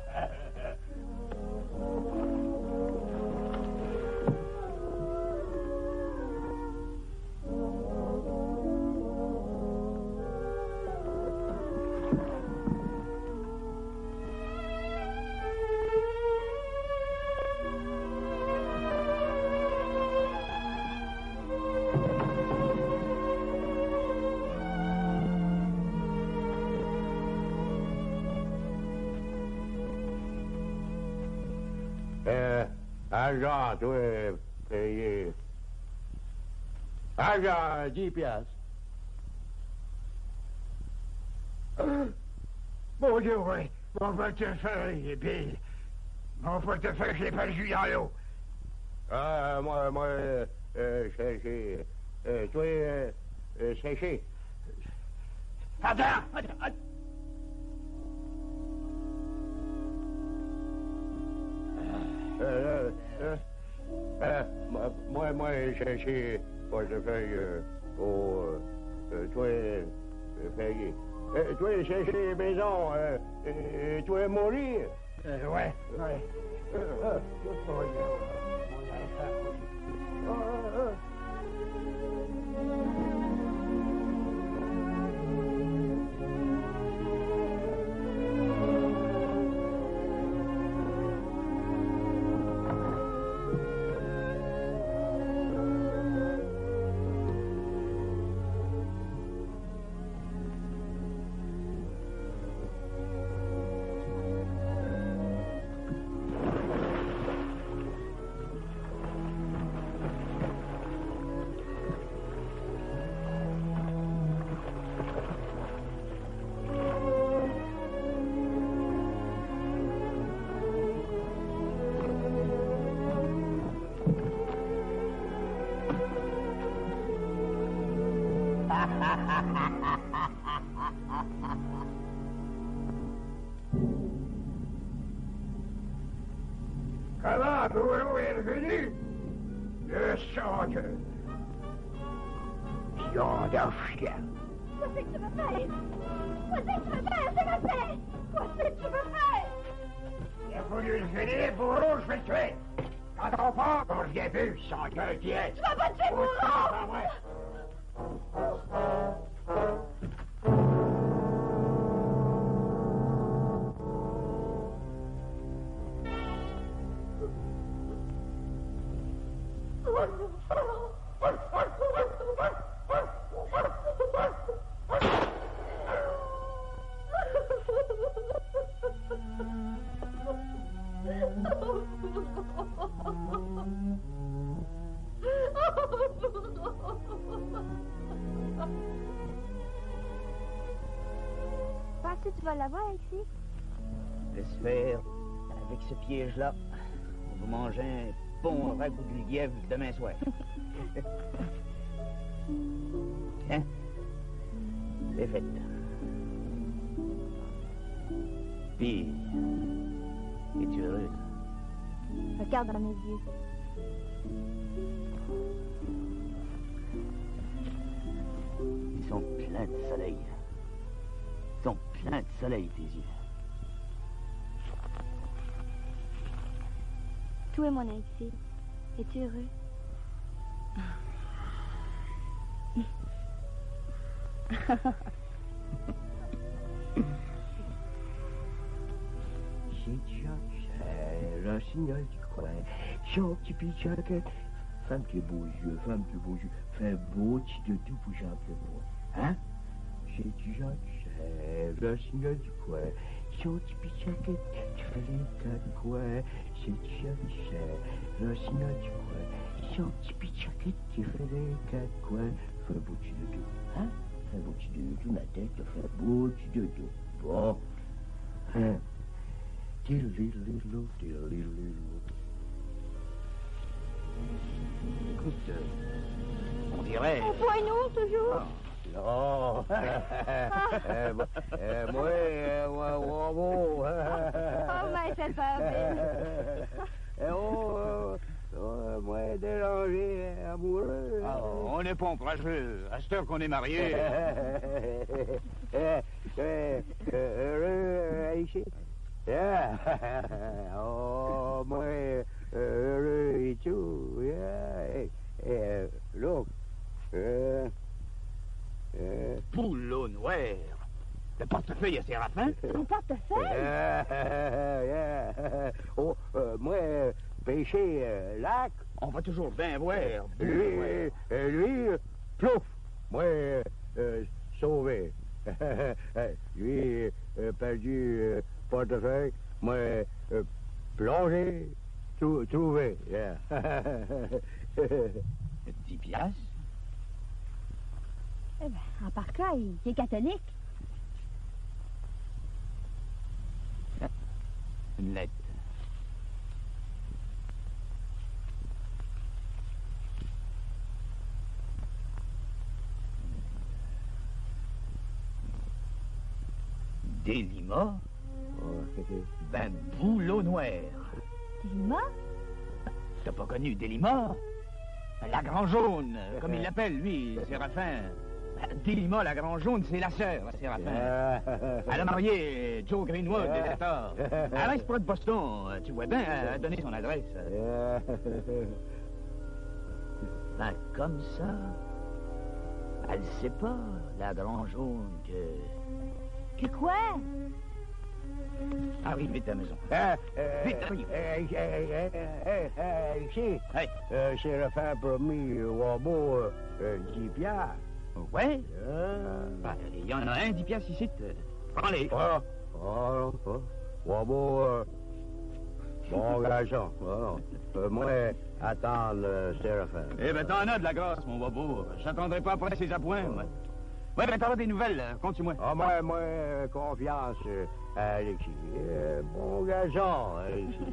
Agent, tu es payé. Agent, 10 piastres. Mon Dieu, oui. Mon portefeuille, et puis... Mon portefeuille, je l'ai perdu dans l'eau. Chercher. Toi, sécher. Attends! Moi, chercher portefeuille au... toi, payer. Toi, chercher maison, toi, mourir. Ouais. Comment Bourreau est revenu? Le sang Pion de chien. Qu'est-ce que tu veux faire? Qu'est-ce que tu veux faire, Sébastien? Qu'est-ce que tu veux faire? Il a voulu le finir, Bourreau, je vais le tuer. Quand on part, on revient plus, sans gueule qui est. Tu vas pas tuer Bourreau! Penses-tu que tu vas l'avoir, Alexis? J'espère, avec ce piège-là, on va manger un bon ragoût de lièvre demain soir. Hein? C'est fait. Puis, es-tu heureuse? Regarde dans mes yeux. Ils sont pleins de soleil. Ils sont pleins de soleil, tes yeux. Toi, mon Alexis, es-tu heureux? Le signal du coin, gentil pichaque, femme tes beaux yeux, fais beau petit de tout pour Jean-Pierre. Hein? J'ai du le signal du coin, gentil pichaque, tu fais les quatre coins, j'ai du le signal du coin, gentil pichaque, tu fais les quatre coins, fais beau petit de tout. Hein? Fais beau petit de tout, ma tête, fais beau petit de tout. Bon. Hein? Écoute, on dirait... On voit nous, toujours? Non. Oh, ben, c'est pas Moi, dérangé, amoureux. Ah, on n'est pas ombrageux. À cette heure qu'on est mariés. Heureux, ici. Oh, moi, heureux et tout. Look. Poulot noir. Le portefeuille à Séraphin? Mon portefeuille? Oh, moi, pêcher lac. On va toujours bien voir. Lui, plouf. Moi, sauvé. Lui, perdu portefeuille. Moi, plongé, trouvé. 10 piastres? Eh ben, en par cas, il est catholique. Une lettre. Délima? Ben, Boulot Noir. Délima? T'as pas connu Délima? La Grand Jaune, comme il l'appelle, lui, Séraphin. Délima, la Grand Jaune, c'est la sœur, Séraphin. Elle a marié Joe Greenwood, des États. Elle reste près de Boston. Tu vois bien, elle a donné son adresse. Ben, comme ça, elle sait pas, la Grand Jaune, que... Que quoi? Arrive vite à la maison. Vite, arrive. Ici, Séraphin a promis Wabo 10 piastres. Ouais? Ben, il y en a un, 10 piastres ici. Prends-les. Wabo, bon garçon. Moi, attendre Séraphin. Eh ben, t'en as de la grâce, mon Wabo. J'attendrai pas après ses appoints, moi. Ouais, ben, t'auras des nouvelles, compte-moi. Ah, moi, confiance à Alexis. Bon garçon, Alexis.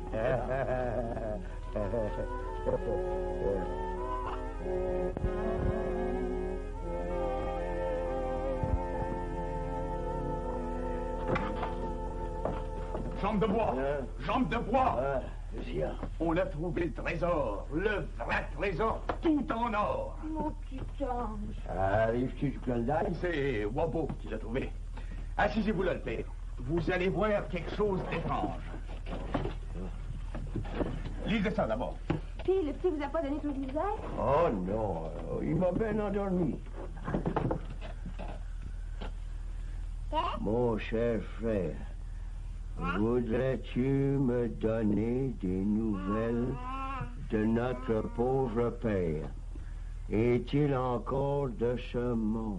Jambe de bois! Jambe de bois! On a trouvé le trésor, le vrai trésor, tout en or. Mon petit ange. Arrive-tu du Klondike? C'est Wabo qui l'a trouvé. Assisez-vous là, le père. Vous allez voir quelque chose d'étrange. Lisez ça d'abord. Puis, le petit vous a pas donné son visage? Oh non, il m'a bien endormi. Mon cher frère, voudrais-tu me donner des nouvelles de notre pauvre père? Est-il encore de ce monde?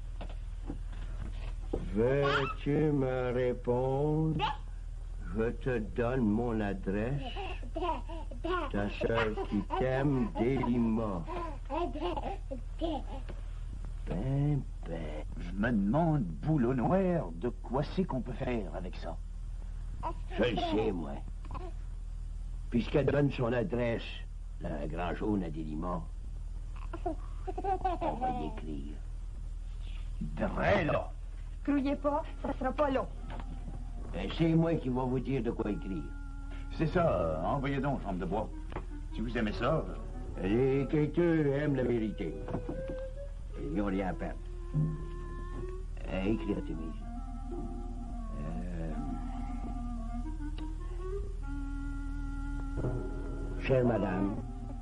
Veux-tu me répondre? Je te donne mon adresse. Ta sœur qui t'aime, Délima. Ben. Je me demande, Boulot Noir, de quoi c'est qu'on peut faire avec ça? Je le sais, moi. Puisqu'elle donne son adresse, la Grand Jaune à Délima, on va y écrire. Vrai, là. Criez pas, ça sera pas long. C'est moi qui vais vous dire de quoi écrire. C'est ça, envoyez donc, jambe de bois. Si vous aimez ça... Les quêteux aiment la vérité. Ils n'ont rien à perdre. Écrire tes mises. Chère madame.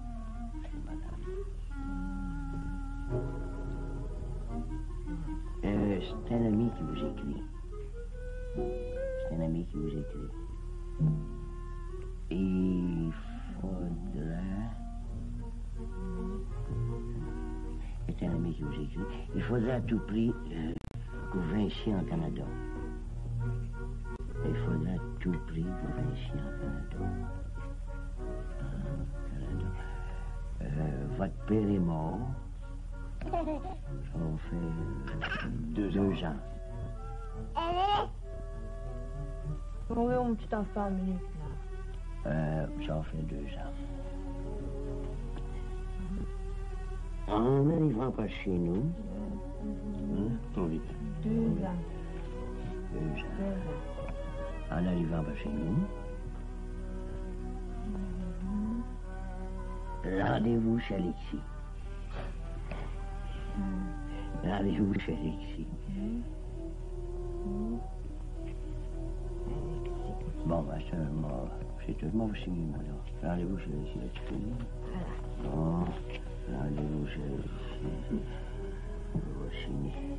C'est un ami qui vous écrit. Il faudra... C'est un ami qui vous écrit. Il faudra à tout prix que vous veniez en Canada. Il faudra à tout prix que vous veniez en Canada. Votre père est mort. Ça fait 2 ans. Oui, mon petit enfant, minute, là. Ça fait 2 ans. En n'arrivant pas chez nous, on vit. 2 ans. 2 ans. En n'arrivant pas chez nous, rendez-vous chez Alexis. Rendez-vous chez Alexis. Bon, ben, c'est tout. Moi aussi, moi, là. Rendez-vous chez Alexis, là, tu peux dire. Bon, rendez-vous chez Alexis. On va signer.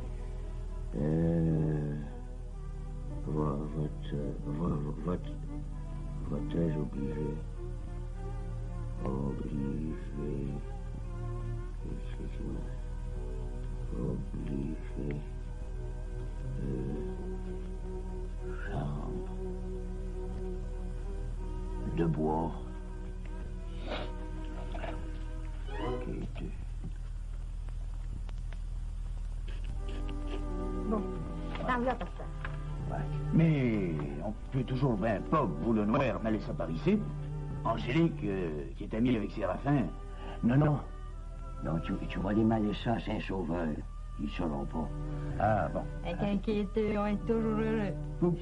Votre âge obligé. Obligé. Chambre. De bois. Bon, t'en viens pour ça. Ouais. Mais on peut toujours bien pas, Boulot Noir, mêler ça par ici. Angélique, qui est amie avec Séraphin. Non, tu vas aller mêler ça à Saint-Sauveur. Ils ne sauront pas. Ah, bon. Avec inquiétude, on est toujours heureux.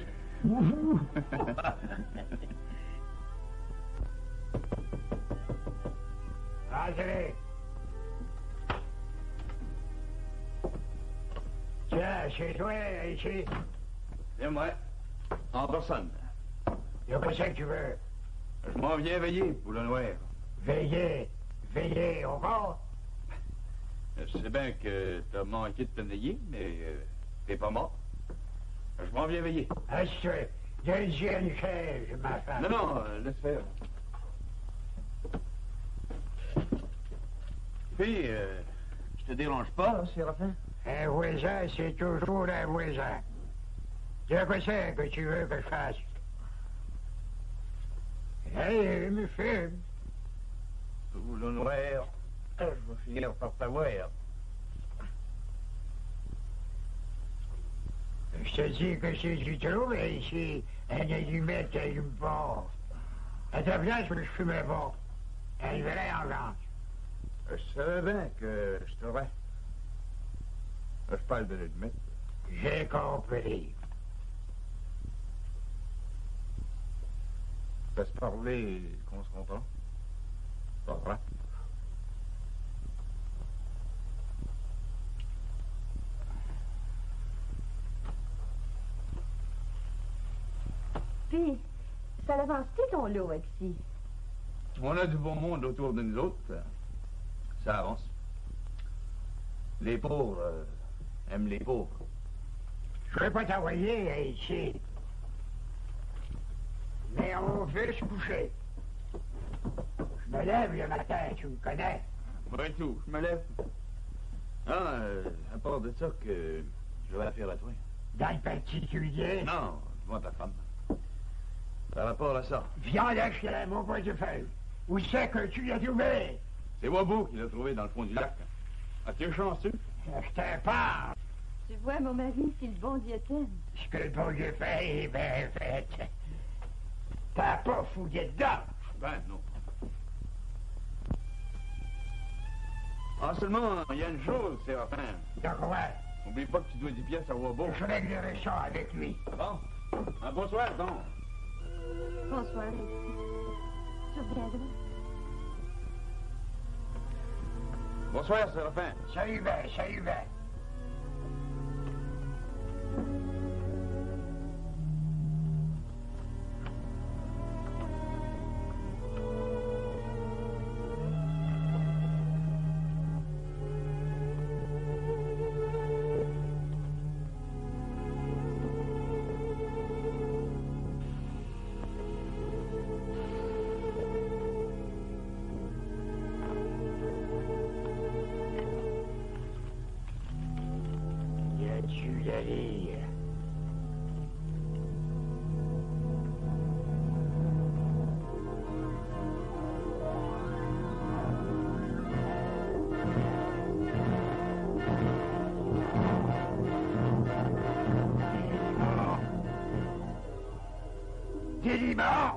Entrez. Tiens, chez toi, ici. C'est moi. En personne. Y'a pas ça que tu veux? Je m'en viens veiller, Poule Noire. Veiller. Veiller au bord. Je sais bien que t'as manqué de te nailler, mais t'es pas mort. Je m'en viens veiller. Assieds-toi. Donne-y une chaise, ma femme. Non, non, laisse faire. Puis, je te dérange pas, là, Séraphin? Un voisin, c'est toujours un voisin. Dis-moi quoi c'est que tu veux que je fasse? Hey, me filme. Poule Noire, je vais finir par t'avoir. Je te dis que si tu trouves ici un allumette et une porte, à ta place, je fumais pas. Un vrai engeance. Je savais bien que je trouverais. Je parle de l'admettre. J'ai compris. Laisse parler qu'on se comprend. Pas vrai? Puis, ça avance-tu ton lot, ici? On a du bon monde autour de nous autres. Ça avance. Les pauvres aiment les pauvres. Je ne vais pas t'envoyer ici. Mais on veut se coucher. Je me lève le matin, tu me connais. Moi et tout, je me lève. Ah, à part de ça que je vais affaire à toi. Dans le particulier? Non, moi ta femme. Par rapport à ça. Viens lâcher mon portefeuille. Où c'est que tu l'as trouvé? C'est Wabou qui l'a trouvé dans le fond du lac. As-tu chanceux? Je te parle. Tu vois, mon mari, si le bon Dieu t'aime. Ce que le bon Dieu fait est bien fait. T'as pas fouillé dedans? Ben, non. Ah, seulement, il y a une chose, Séraphin. De quoi? N'oublie pas que tu dois 10 pièces à Wabo. Je réglerai ça avec lui. Bon. Un bonsoir, donc. Bonsoir, Alexis. Tu reviendras. Bonsoir, Séraphin. Salut, ben, salut, ben. Délimat!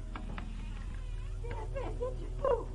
Qu'est-ce tu fous?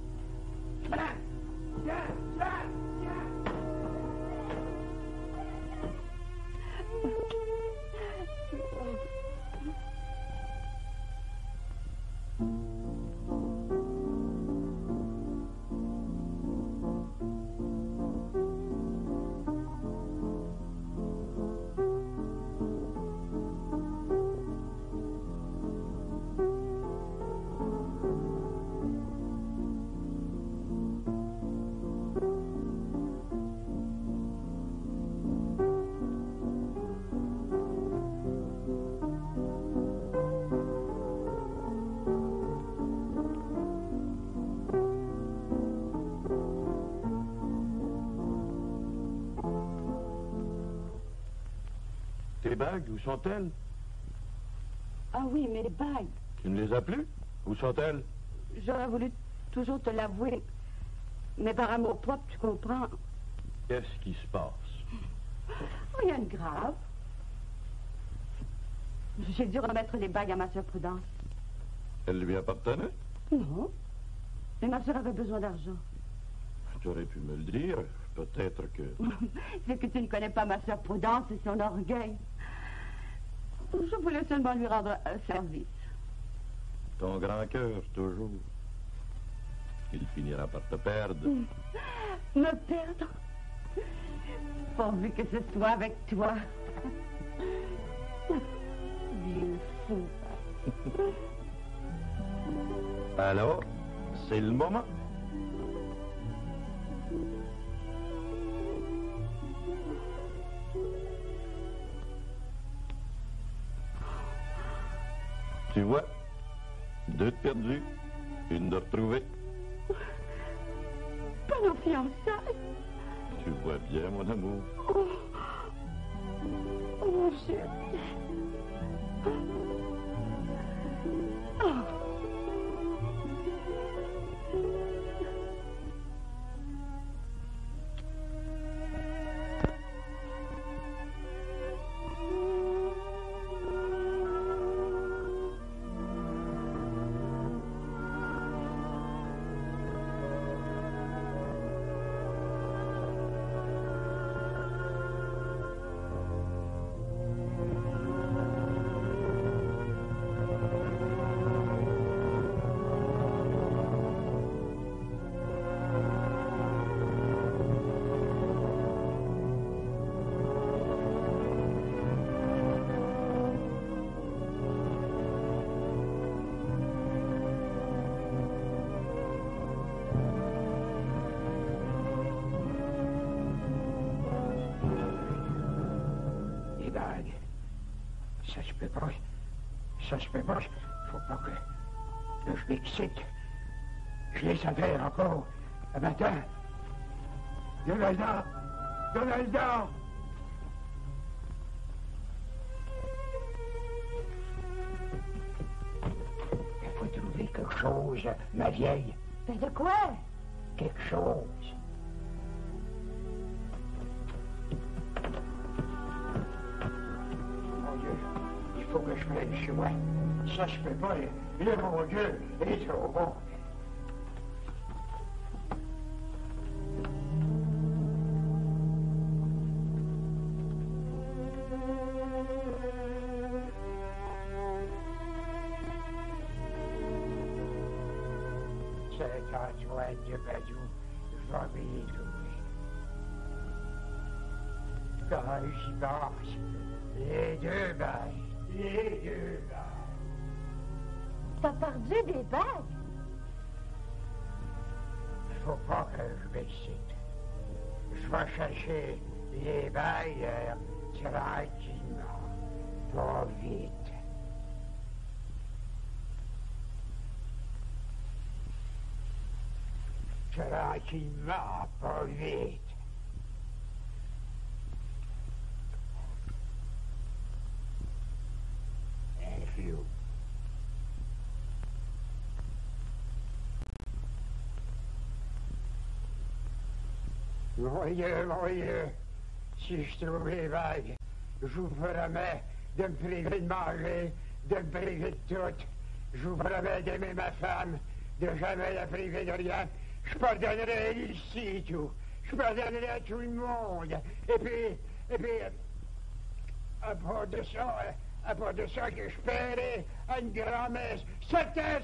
Tes bagues, où sont-elles? Ah oui, mes bagues. Tu ne les as plus? Où sont-elles? J'aurais voulu toujours te l'avouer. Mais par amour propre, tu comprends. Qu'est-ce qui se passe? Oh, il y a une grave. J'ai dû remettre les bagues à ma sœur Prudence. Elles lui appartenaient? Non. Mais ma sœur avait besoin d'argent. Tu aurais pu me le dire. Peut-être que... C'est que tu ne connais pas ma sœur Prudence et son orgueil. Je voulais seulement lui rendre un service. Ton grand cœur, toujours. Il finira par te perdre. Me perdre? Pourvu que ce soit avec toi. Vieux fou. Alors, c'est le moment. Tu vois, 2 de perdus, 1 de retrouvée. Pas nos fiançailles. Tu vois bien, mon amour. Oh, mon chéri. Oh. Ça se peut pas. Faut pas que je m'excite. Je les avais encore un matin. Donalda! Donalda! Il faut trouver quelque chose, ma vieille. Mais de quoi? Quelque chose. Faut que je vienne chez moi. Ça se peut pas. Le bon Dieu est trop bon. C'est Antoine de Badou. Je vais m'y trouver. Quand j'y pense, les 2 bails. Les 2 bagues. T'as perdu des bagues? Faut pas que je m'excite. Je vais chercher les bagues tranquillement, pas vite. Tranquillement, pas vite. Voyez, si je trouve les vagues, je vous promets de me priver de manger, de me priver de tout. Je vous promets d'aimer ma femme, de jamais la priver de rien. Je pardonnerai ici tout. Je pardonnerai à tout le monde. Et puis, à part de ça que je paierai à une grand-messe. Certain!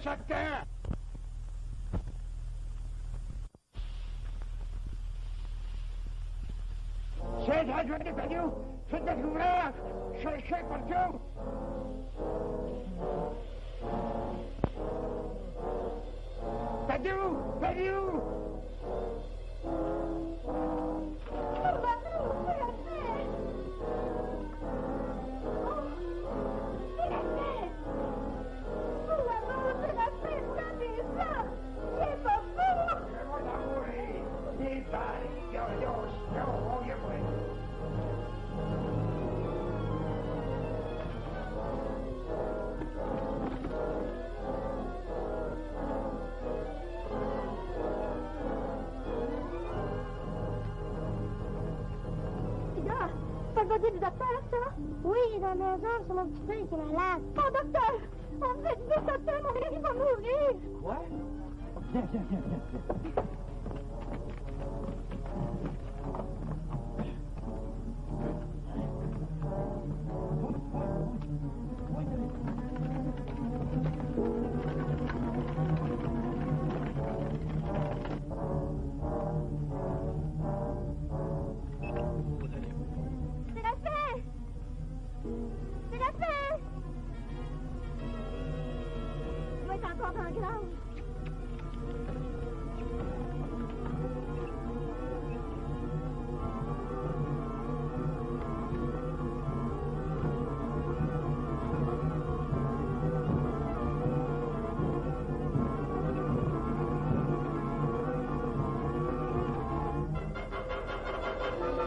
C'est Antoine de Badou, faites votre ouvrage, cherchez partout. Badou! C'est le body du docteur, ça? Oui, il est dans la maison, c'est mon petit frère qui est malade. Oh, docteur! On fait du docteur, mon mari va mourir! Quoi? Viens.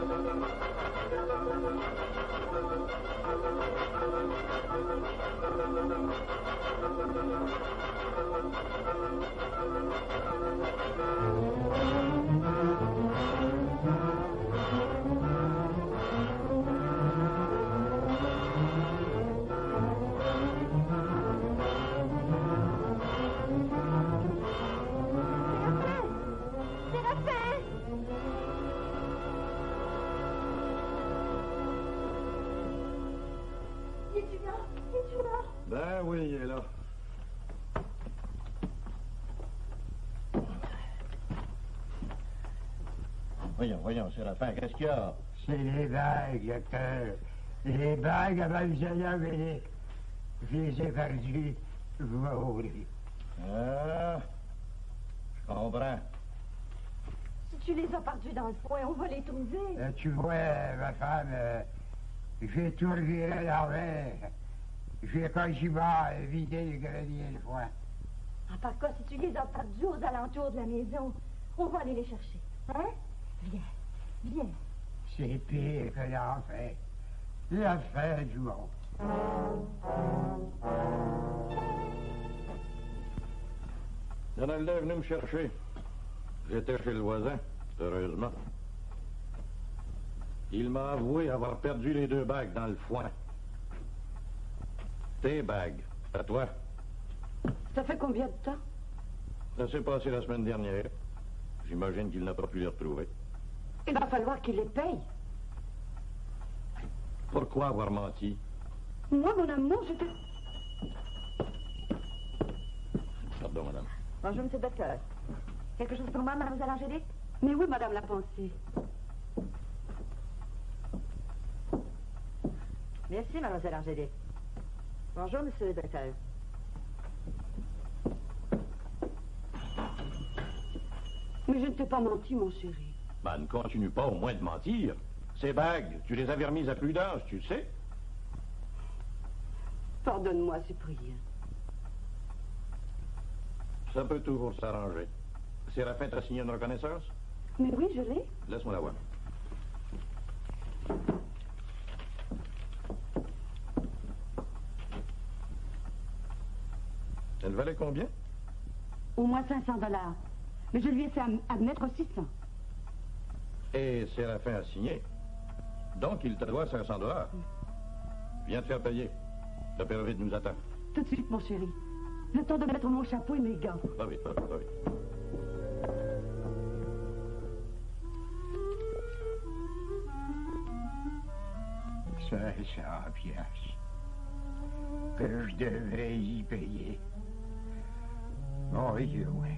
Ben oui, il est là. Voyons, Séraphin, qu'est-ce qu'il y a? C'est les bagues, docteur. Les bagues à Mademoiselle Angélique. Je les ai perdues. Je vais ouvrir. Ah, je comprends. Si tu les as perdues dans le foin, on va les trouver. Tu vois, ma femme, j'ai tout reviré à l'envers. J'ai quasiment vidé le grenier le foin. En par cas, si tu les as perdues aux alentours de la maison, on va aller les chercher. Hein? Viens. C'est pire que l'enfer. La fin du monde. Donald est venu me chercher. J'étais chez le voisin, heureusement. Il m'a avoué avoir perdu les 2 bagues dans le foin. Tes bagues, à toi. Ça fait combien de temps? Ça s'est passé la semaine dernière. J'imagine qu'il n'a pas pu les retrouver. Il va falloir qu'il les paye. Pourquoi avoir menti? Moi, mon amour, j'étais... Pardon, madame. Bonjour, monsieur le docteur. Quelque chose pour moi, mademoiselle Angélique? Mais oui, madame la pensée. Merci, mademoiselle Angélique. Bonjour, monsieur le docteur. Mais je ne t'ai pas menti, mon chéri. Ben, ne continue pas au moins de mentir. Ces bagues, tu les avais remises à Prudence, tu le sais? Pardonne-moi, Cyprien. Ça peut toujours s'arranger. Séraphin t'a signé une reconnaissance? Mais oui, je l'ai. Laisse-moi la voir. Elle valait combien? Au moins 500 $. Mais je lui ai fait admettre 600. Et Séraphin a signé. Donc, il te doit 500 $. Viens te faire payer. Le père Vide nous attend. Tout de suite, mon chéri. Le temps de mettre mon chapeau et mes gants. Va vite. 500 piastres. Que je devrais y payer. Oh, Dieu, oui.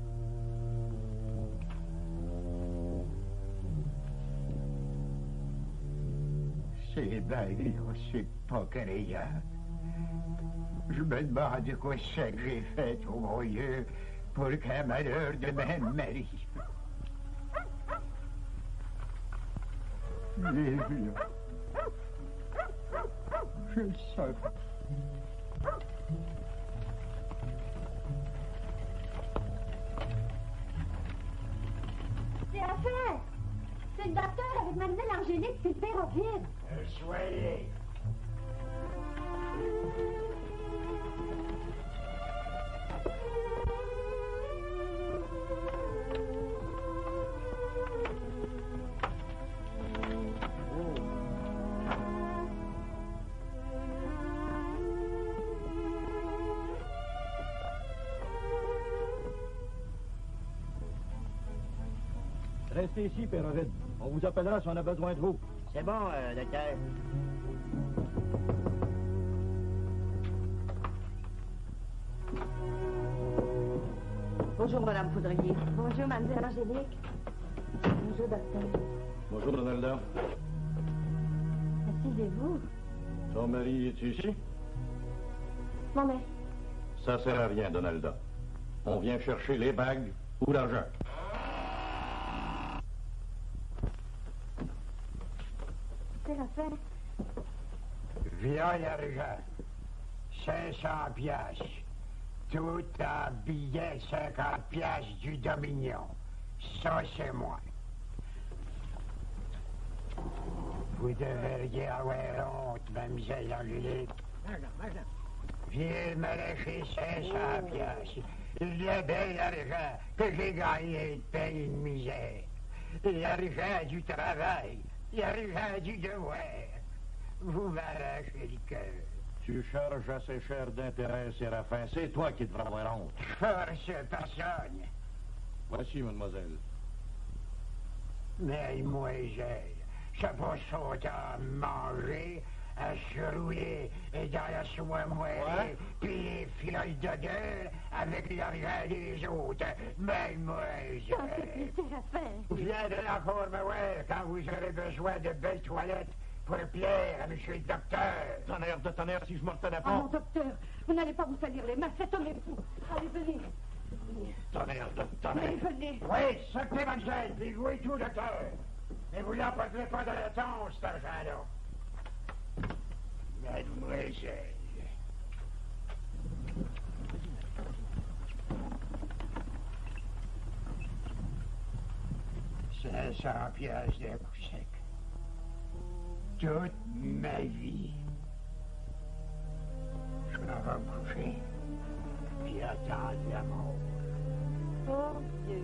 Ces bagues-là, c'est pas créable. Je me demande de quoi c'est que j'ai fait au mon Dieu pour qu'un malheur de même m'arrive. Les vieux. Je le sais. C'est la fête! C'est le docteur avec mademoiselle Angélique, c'est le père Ovide. Soyez. Restez ici, Père Ovide. On vous appellera si on a besoin de vous. C'est bon, docteur. Bonjour, madame Poudrier. Bonjour, mademoiselle Angélique. Bonjour, docteur. Bonjour, Donalda. Assisez-vous. Ton mari est ici? Non, mais... Ça sert à rien, Donalda. On vient chercher les bagues ou l'argent. C'est la fête. Viens l'argent. 500 piastres. Tout en billets 50 piastres du Dominion. Ça, c'est moi. Vous devriez avoir honte, mademoiselle Angélique. Viens me lâcher 500 piastres. Le bel argent que j'ai gagné de peine et de misère. L'argent du travail. L'argent du devoir. Vous m'arrachez le cœur. Tu charges assez cher d'intérêt, Séraphin. C'est toi qui devrais avoir honte. Force personne. Voici, mademoiselle. Mais mademoiselle, ça va sauter à manger, à se rouler dans la soie moellée, puis les filoles de gueule avec l'argent des autres. Mademoiselle. Vous viendrez encore me voir quand vous aurez besoin de belles toilettes pour plaire à monsieur le docteur. Tonnerre de tonnerre, si je me retenais Ah, pas. mon docteur, vous n'allez pas vous salir les mains, cet homme est fou. Allez, venez. Tonnerre de tonnerre. Allez, venez. Oui, sortez, mademoiselle, puis jouez tout, docteur. Mais vous n'emporterez pas de la tonne, cet argent-là. Mademoiselle. C'est 500 piastres de coup sec. Toute ma vie. Je m'en vais me coucher, puis attendre la mort. Oh, Dieu.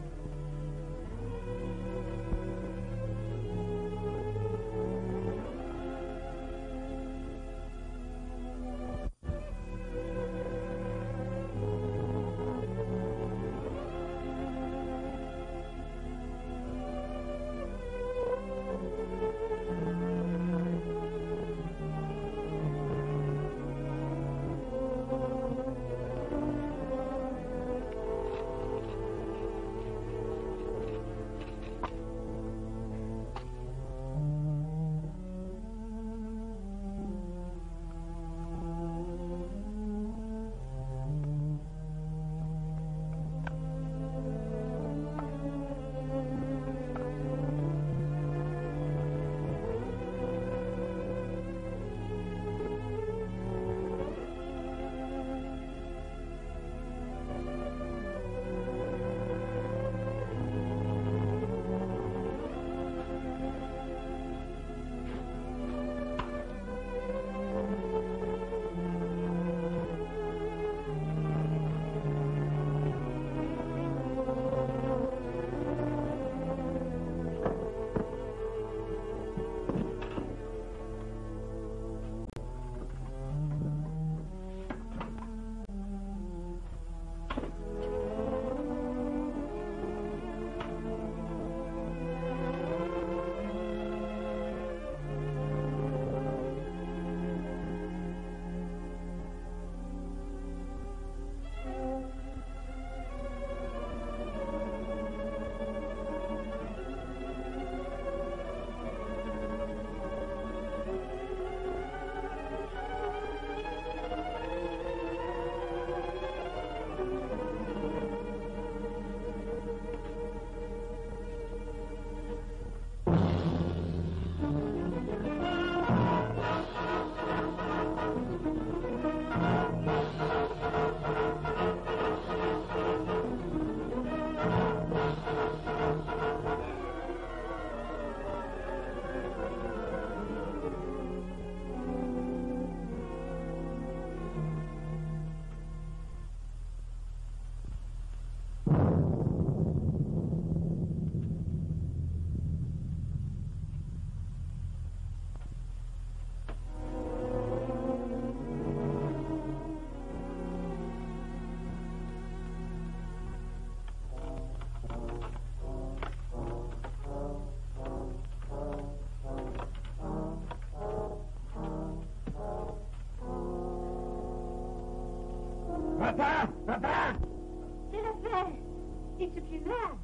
Papa! Papa! Séraphin, es-tu plus malade?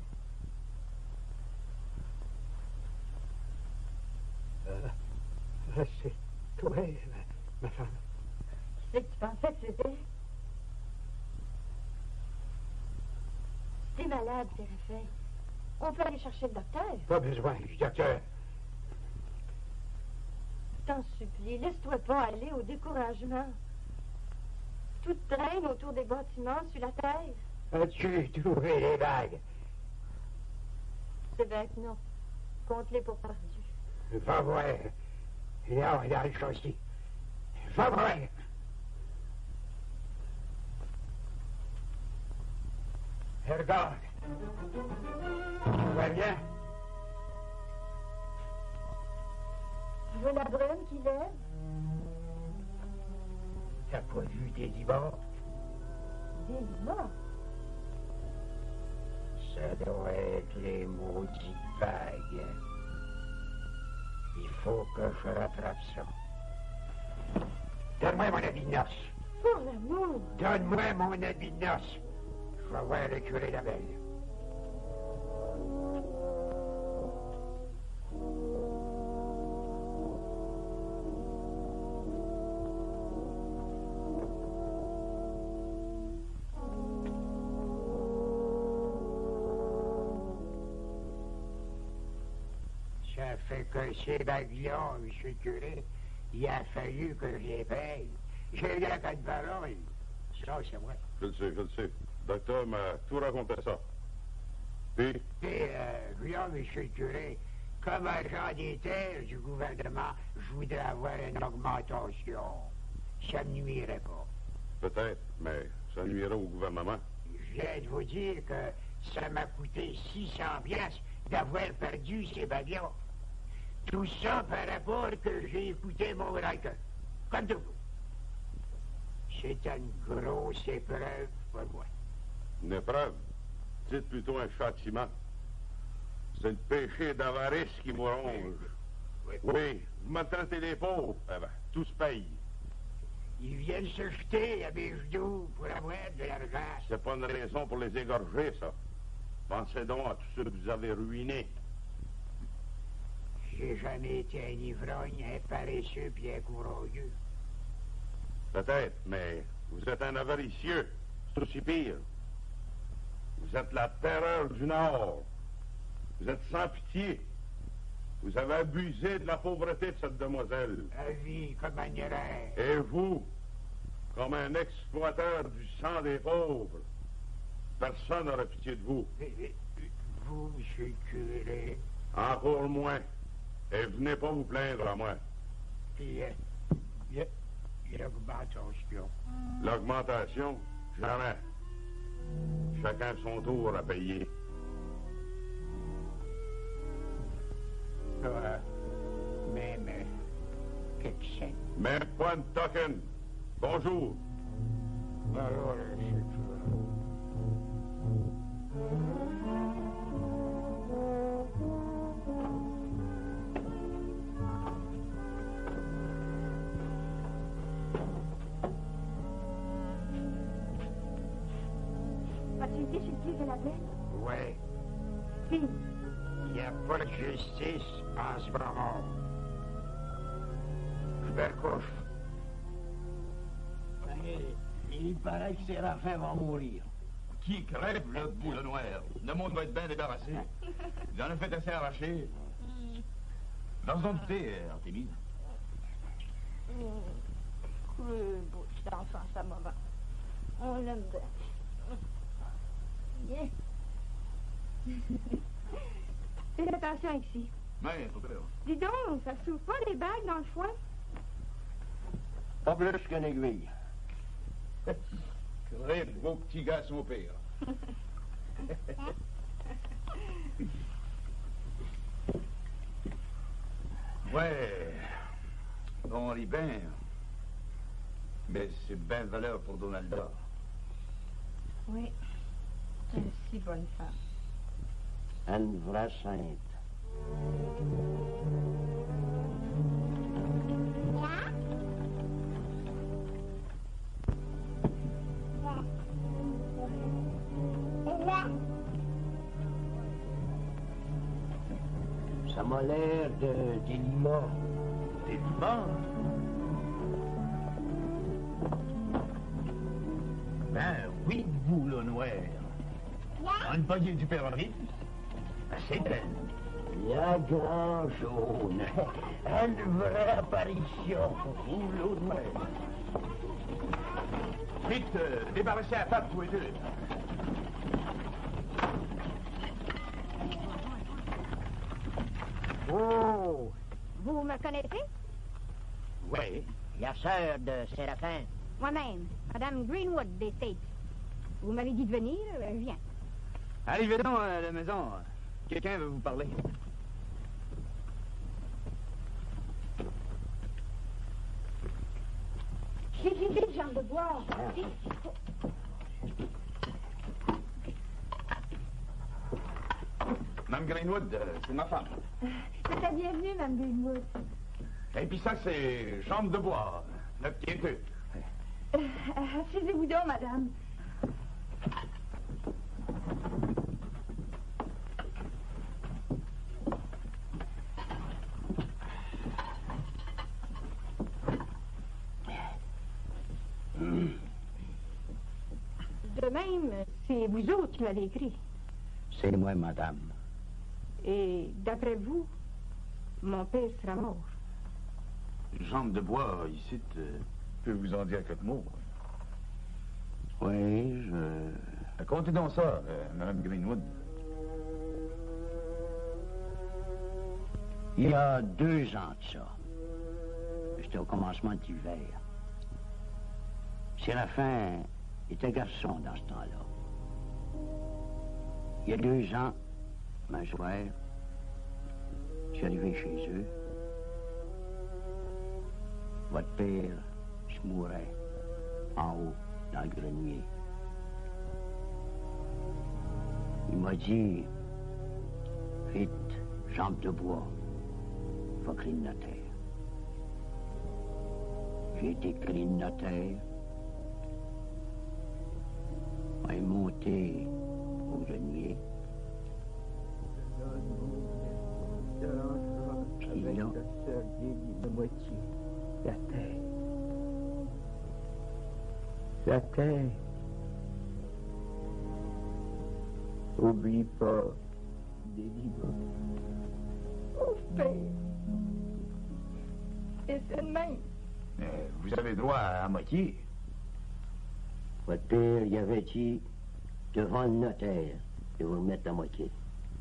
C'est toi, ma femme. C'est que tu pensais que c'était? T'es malade, Séraphin. On peut aller chercher le docteur. Pas besoin du docteur. T'en supplie, laisse-toi pas aller au découragement. Tout traîne autour des bâtiments sur la terre. As-tu trouvé les bagues? C'est bien que non. Compte-les pour perdu. Va voir. Non, dans le châssis. Va voir. Regarde. Tout va bien? Je veux la brume qui lève. T'as pas vu des libards? Des libards? Ça doit être les maudites vagues. Il faut que je rattrape ça. Donne-moi mon habit de noces. Pour l'amour. Donne-moi mon habit de noces. Je vais voir le curé Labelle. Ça fait que ces bagues-là, monsieur le curé, il a fallu que je les paye. J'ai eu la carte parole. Ça, c'est vrai. Je le sais. Le docteur m'a tout raconté ça. Puis? Monsieur le curé, comme agent des terres du gouvernement, je voudrais avoir une augmentation. Ça ne nuirait pas. Peut-être, mais ça nuirait au gouvernement. Je viens de vous dire que ça m'a coûté 600 piastres d'avoir perdu ces bagues-là. Tout ça par rapport que j'ai écouté mon raqueur. Comme tout. C'est une grosse épreuve pour moi. Une épreuve? Dites plutôt un châtiment. C'est le péché d'avarice qui me ronge. Oui, vous maltraitez les pauvres. Eh ben, tout se paye. Ils viennent se jeter à mes genoux pour avoir de l'argent. C'est pas une raison pour les égorger, ça. Pensez donc à tous ceux que vous avez ruinés. J'ai jamais été un ivrogne, un paresseux puis un courageux. Peut-être, mais vous êtes un avaricieux. C'est aussi pire. Vous êtes la terreur du Nord. Vous êtes sans pitié. Vous avez abusé de la pauvreté de cette demoiselle. La vie comme manière. Et vous, comme un exploiteur du sang des pauvres, personne n'aura pitié de vous. Vous, monsieur le curé. Encore moins. Et venez pas vous plaindre à moi. Puis, l'augmentation. L'augmentation? Jamais. Chacun son tour à payer. Même quelques cents. Même pas une token. Bonjour. Alors, As-tu été chez le curé Labelle? ouais. Oui. Il n'y a pas de justice en ce moment. Je me recouche. Il paraît que Séraphin va mourir. Qui crève, là, de boule noire? Le monde va être bien débarrassé. J'en ai fait assez arracher. Dans son thé, Artémise. Le beau petit enfant, sa maman. On l'aime bien. Fais attention ici. Mais, faut faire. Dis donc, ça s'ouvre pas les bagues dans le foin? Pas plus qu'une aiguille. Crève, vos petits gars sont pires. Ouais, on rit bien. Mais c'est bien de valeur pour Donalda. Oui, c'est une si bonne femme. Une vraie sainte. Ça m'a l'air des limons. Des limons? Ben oui, vous, le noir. Une poignée du perroris. C'est belle. La grande jaune. Une vraie apparition. Ou l'eau noire. Vite, débarrassez la pape, tous les deux. Oh! Vous me connaissez? Oui. La sœur de Séraphin. Moi-même, Madame Greenwood des States. Vous m'avez dit de venir, je viens. Arrivez donc à la maison. Quelqu'un veut vous parler. Vite, Jean de Bois. Mme Greenwood, c'est ma femme. C'est la bienvenue, Mme Greenwood. Et puis ça, c'est Jambe de Bois, notre quiétude. Asseyez-vous donc, madame. De même, c'est vous autres qui l'avez écrit. C'est moi, madame. Et d'après vous, mon père sera mort. Jambe de Bois, ici, peut vous en dire quelques mots. Oui, je... Comptez donc ça, Mme Greenwood. Il y a 2 ans de ça. J'étais au commencement de l'hiver. Séraphin était garçon dans ce temps-là. Il y a 2 ans, un soir, je suis arrivé chez eux. Votre père se mourait en haut, dans le grenier. Il m'a dit, vite, Jambe de Bois, va crier de notaire. J'ai été crié de notaire. On est monté au grenier. Puis là, de moitié. La terre. La terre. Oublie pas délivre. Oh, père. Et c'est de même. Vous avez droit à moitié. votre père y avait dit devant le notaire de vous remettre à moitié.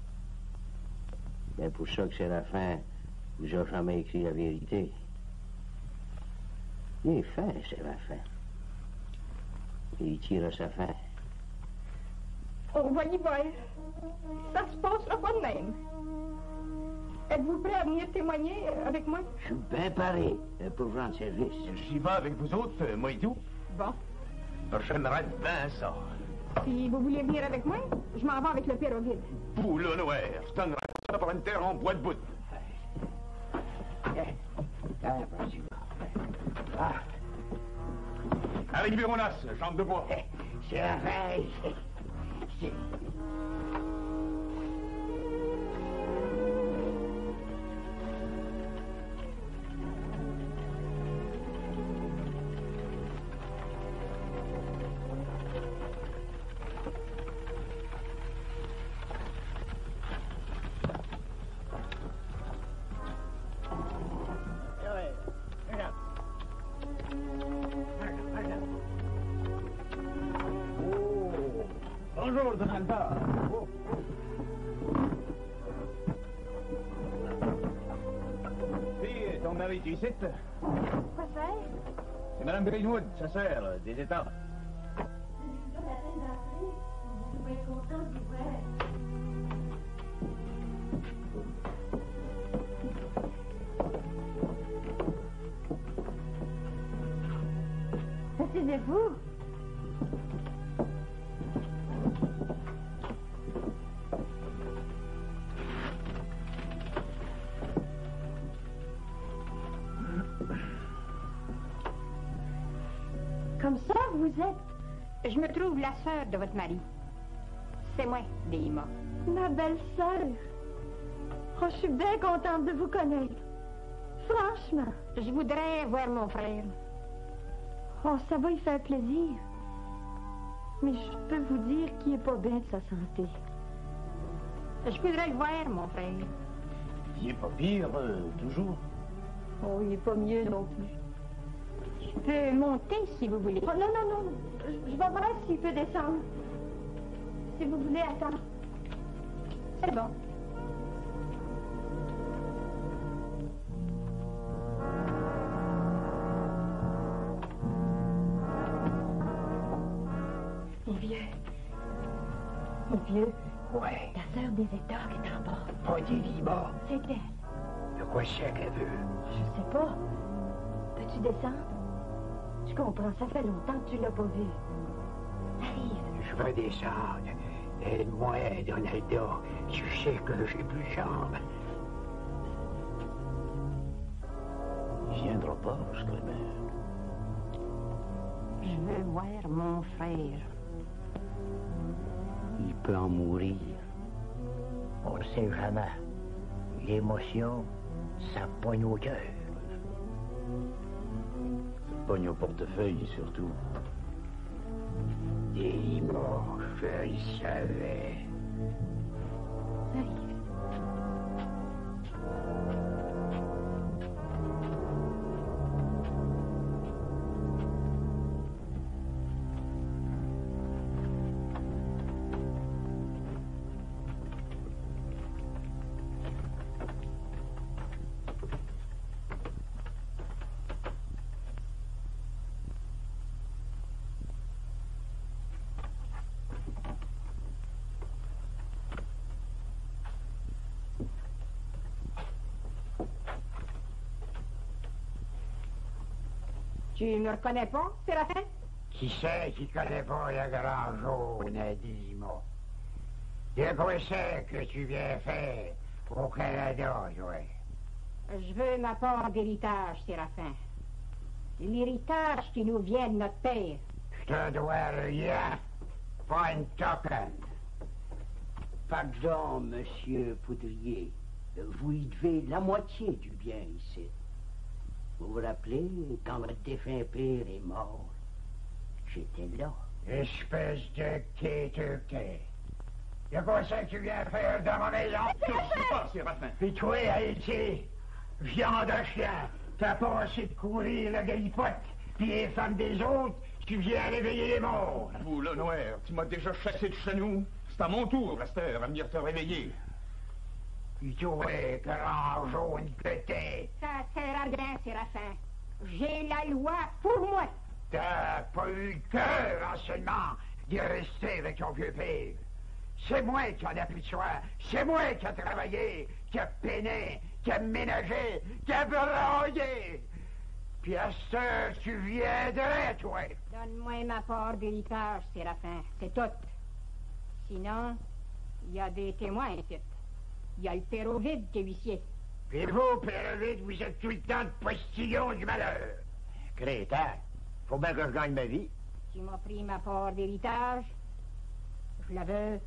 Mais pour ça que Séraphin vous a jamais écrit la vérité. Il est fin, Séraphin. Il tire à sa fin. On va y voir. Ça se passera pas de même. Êtes-vous prêt à venir témoigner avec moi? Je suis bien paré pour rendre service. J'y vais avec vous autres, moi et tout. Bon. J'aimerais bien ça. Si vous voulez venir avec moi, je m'en vais avec le père Ovide. Poule noire, je donnerais ça pour une terre en bois de bout. Avec Véronas, jambe de bois. C'est la fin. Bonjour, Donalda. Puis, ton mari, tu y cites? Quoi faire? C'est Mme Greenwood, sa sœur, des États. Asseyez-vous. Comme ça, vous êtes? Je me trouve la sœur de votre mari. C'est moi, Déima. Ma belle-sœur. Oh, je suis bien contente de vous connaître. Franchement. Je voudrais voir mon frère. Oh, ça va y faire plaisir. Mais je peux vous dire qu'il n'est pas bien de sa santé. Je voudrais le voir, mon frère. Il est pas pire, toujours. Oh, il n'est pas mieux non plus. Je peux monter si vous voulez. Oh, non, non, non. Je vais voir s'il peut descendre. Si vous voulez, attendre. C'est bon. vieux. Ouais. Ta sœur des États qui est en bas. Pas d'Élima. C'est elle. De quoi c'est qu'elle veut? Je sais pas. Peux-tu descendre? Je comprends, ça fait longtemps que tu l'as pas vu. Arrive. Je vais descendre. Aide-moi, Donalda. Tu sais que j'ai plus de jambes. Il viendra pas, Screamer. Je veux voir mon frère. Il peut en mourir. On ne sait jamais. L'émotion, ça pogne au cœur. Pogne au portefeuille, surtout. Élima, je le savais. Arrive. Tu me reconnais pas, Séraphin? Qui c'est qui connaît pas le grand jaune, Élima? De quoi c'est que tu viens faire au Canada, toi? Je veux ma part d'héritage, Séraphin. L'héritage qui nous vient de notre père. Je te dois rien, pas une token. Pardon, monsieur Poudrier. Vous y devez la moitié du bien ici. Vous vous rappelez, quand votre défunt père est mort, j'étais là. Espèce de quai-te-quai. De quoi c'est que tu viens faire dans ma maison? Touche pas, Séraphin. Puis toi, Haïti, viande de chien, t'as pas assez de courir le galipote, puis les femmes des autres, tu viens réveiller les morts. Vous, le noir, tu m'as déjà chassé de chez nous. C'est à mon tour, Lester, à venir te réveiller. Puis toi, grand jaune que t'es, Ça sert à rien, Séraphin. J'ai la loi pour moi. t'as pas eu le cœur en seulement de rester avec ton vieux père. C'est moi qui en ai pris soin, c'est moi qui a travaillé, qui a peiné, qui a ménagé, qui a broyé. Puis à cette heure, tu viendrais, toi. Donne-moi ma part d'héritage, Séraphin. C'est tout. Sinon, il y a des témoins ici. Il y a le Pérovide qui est huissier. Puis vous, Pérovide, vous êtes tout le temps de postillon du malheur. Crétin, faut bien que je gagne ma vie. Tu m'as pris ma part d'héritage. Je la veux.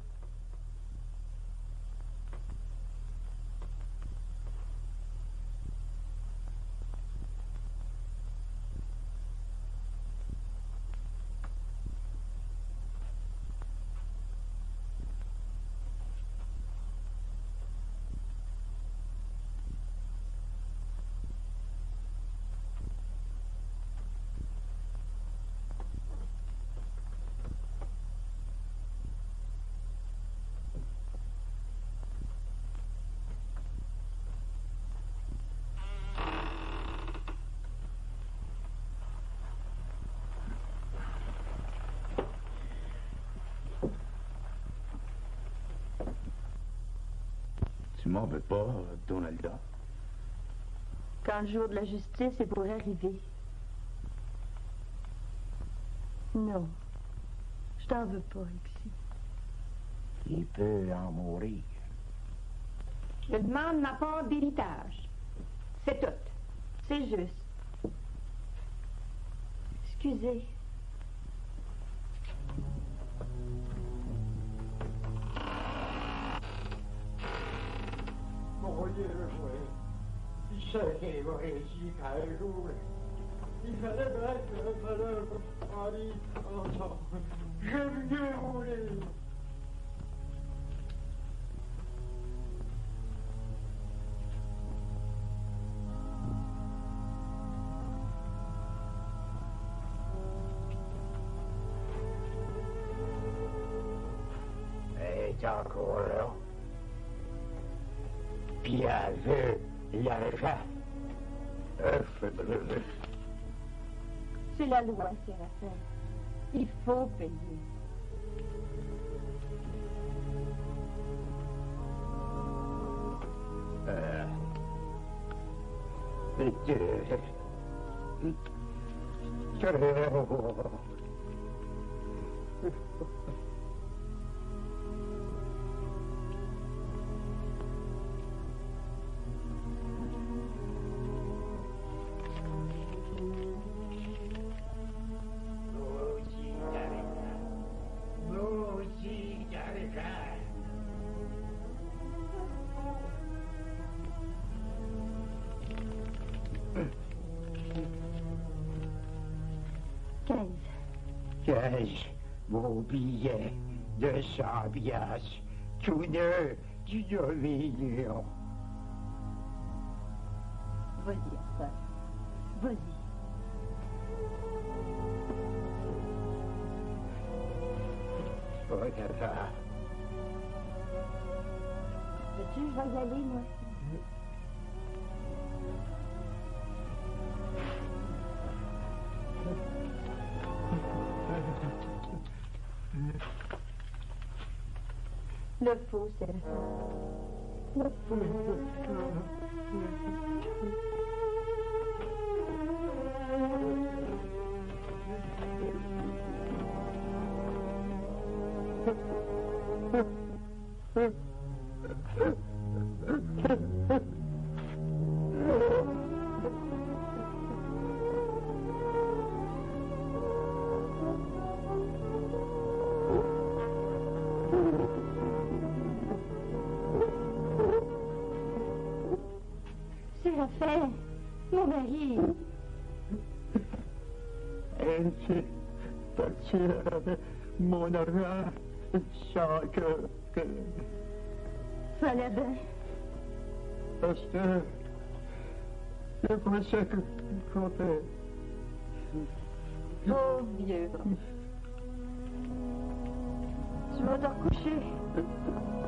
Tu m'en veux pas, Donalda? Quand le jour de la justice est pour arriver. Non, je t'en veux pas, Alexis. Il peut en mourir. Je demande ma part d'héritage. C'est tout. C'est juste. Excusez. Mon Dieu, oui. Il savait va réussir qu'un jour. Il fallait bien que le malheur arrive ensemble. J'aime mieux rouler. Elle est encore là. Puis elle veut l'argent. C'est la loi, Séraphin. Il faut payer. Mon billet de 100 piastres, tout neuf, du 9 millions. Vas-y, Arthur. Vas-y. Oh là là. Veux-tu, je vais y aller, moi. Le faux, c'est le faux. Le faux. Séraphin, mon mari. Elle s'est partie avec mon argent sans que... Fallait bien. Parce que c'est pas ça qu'on fait. Oh, vieux. Tu vas te recoucher.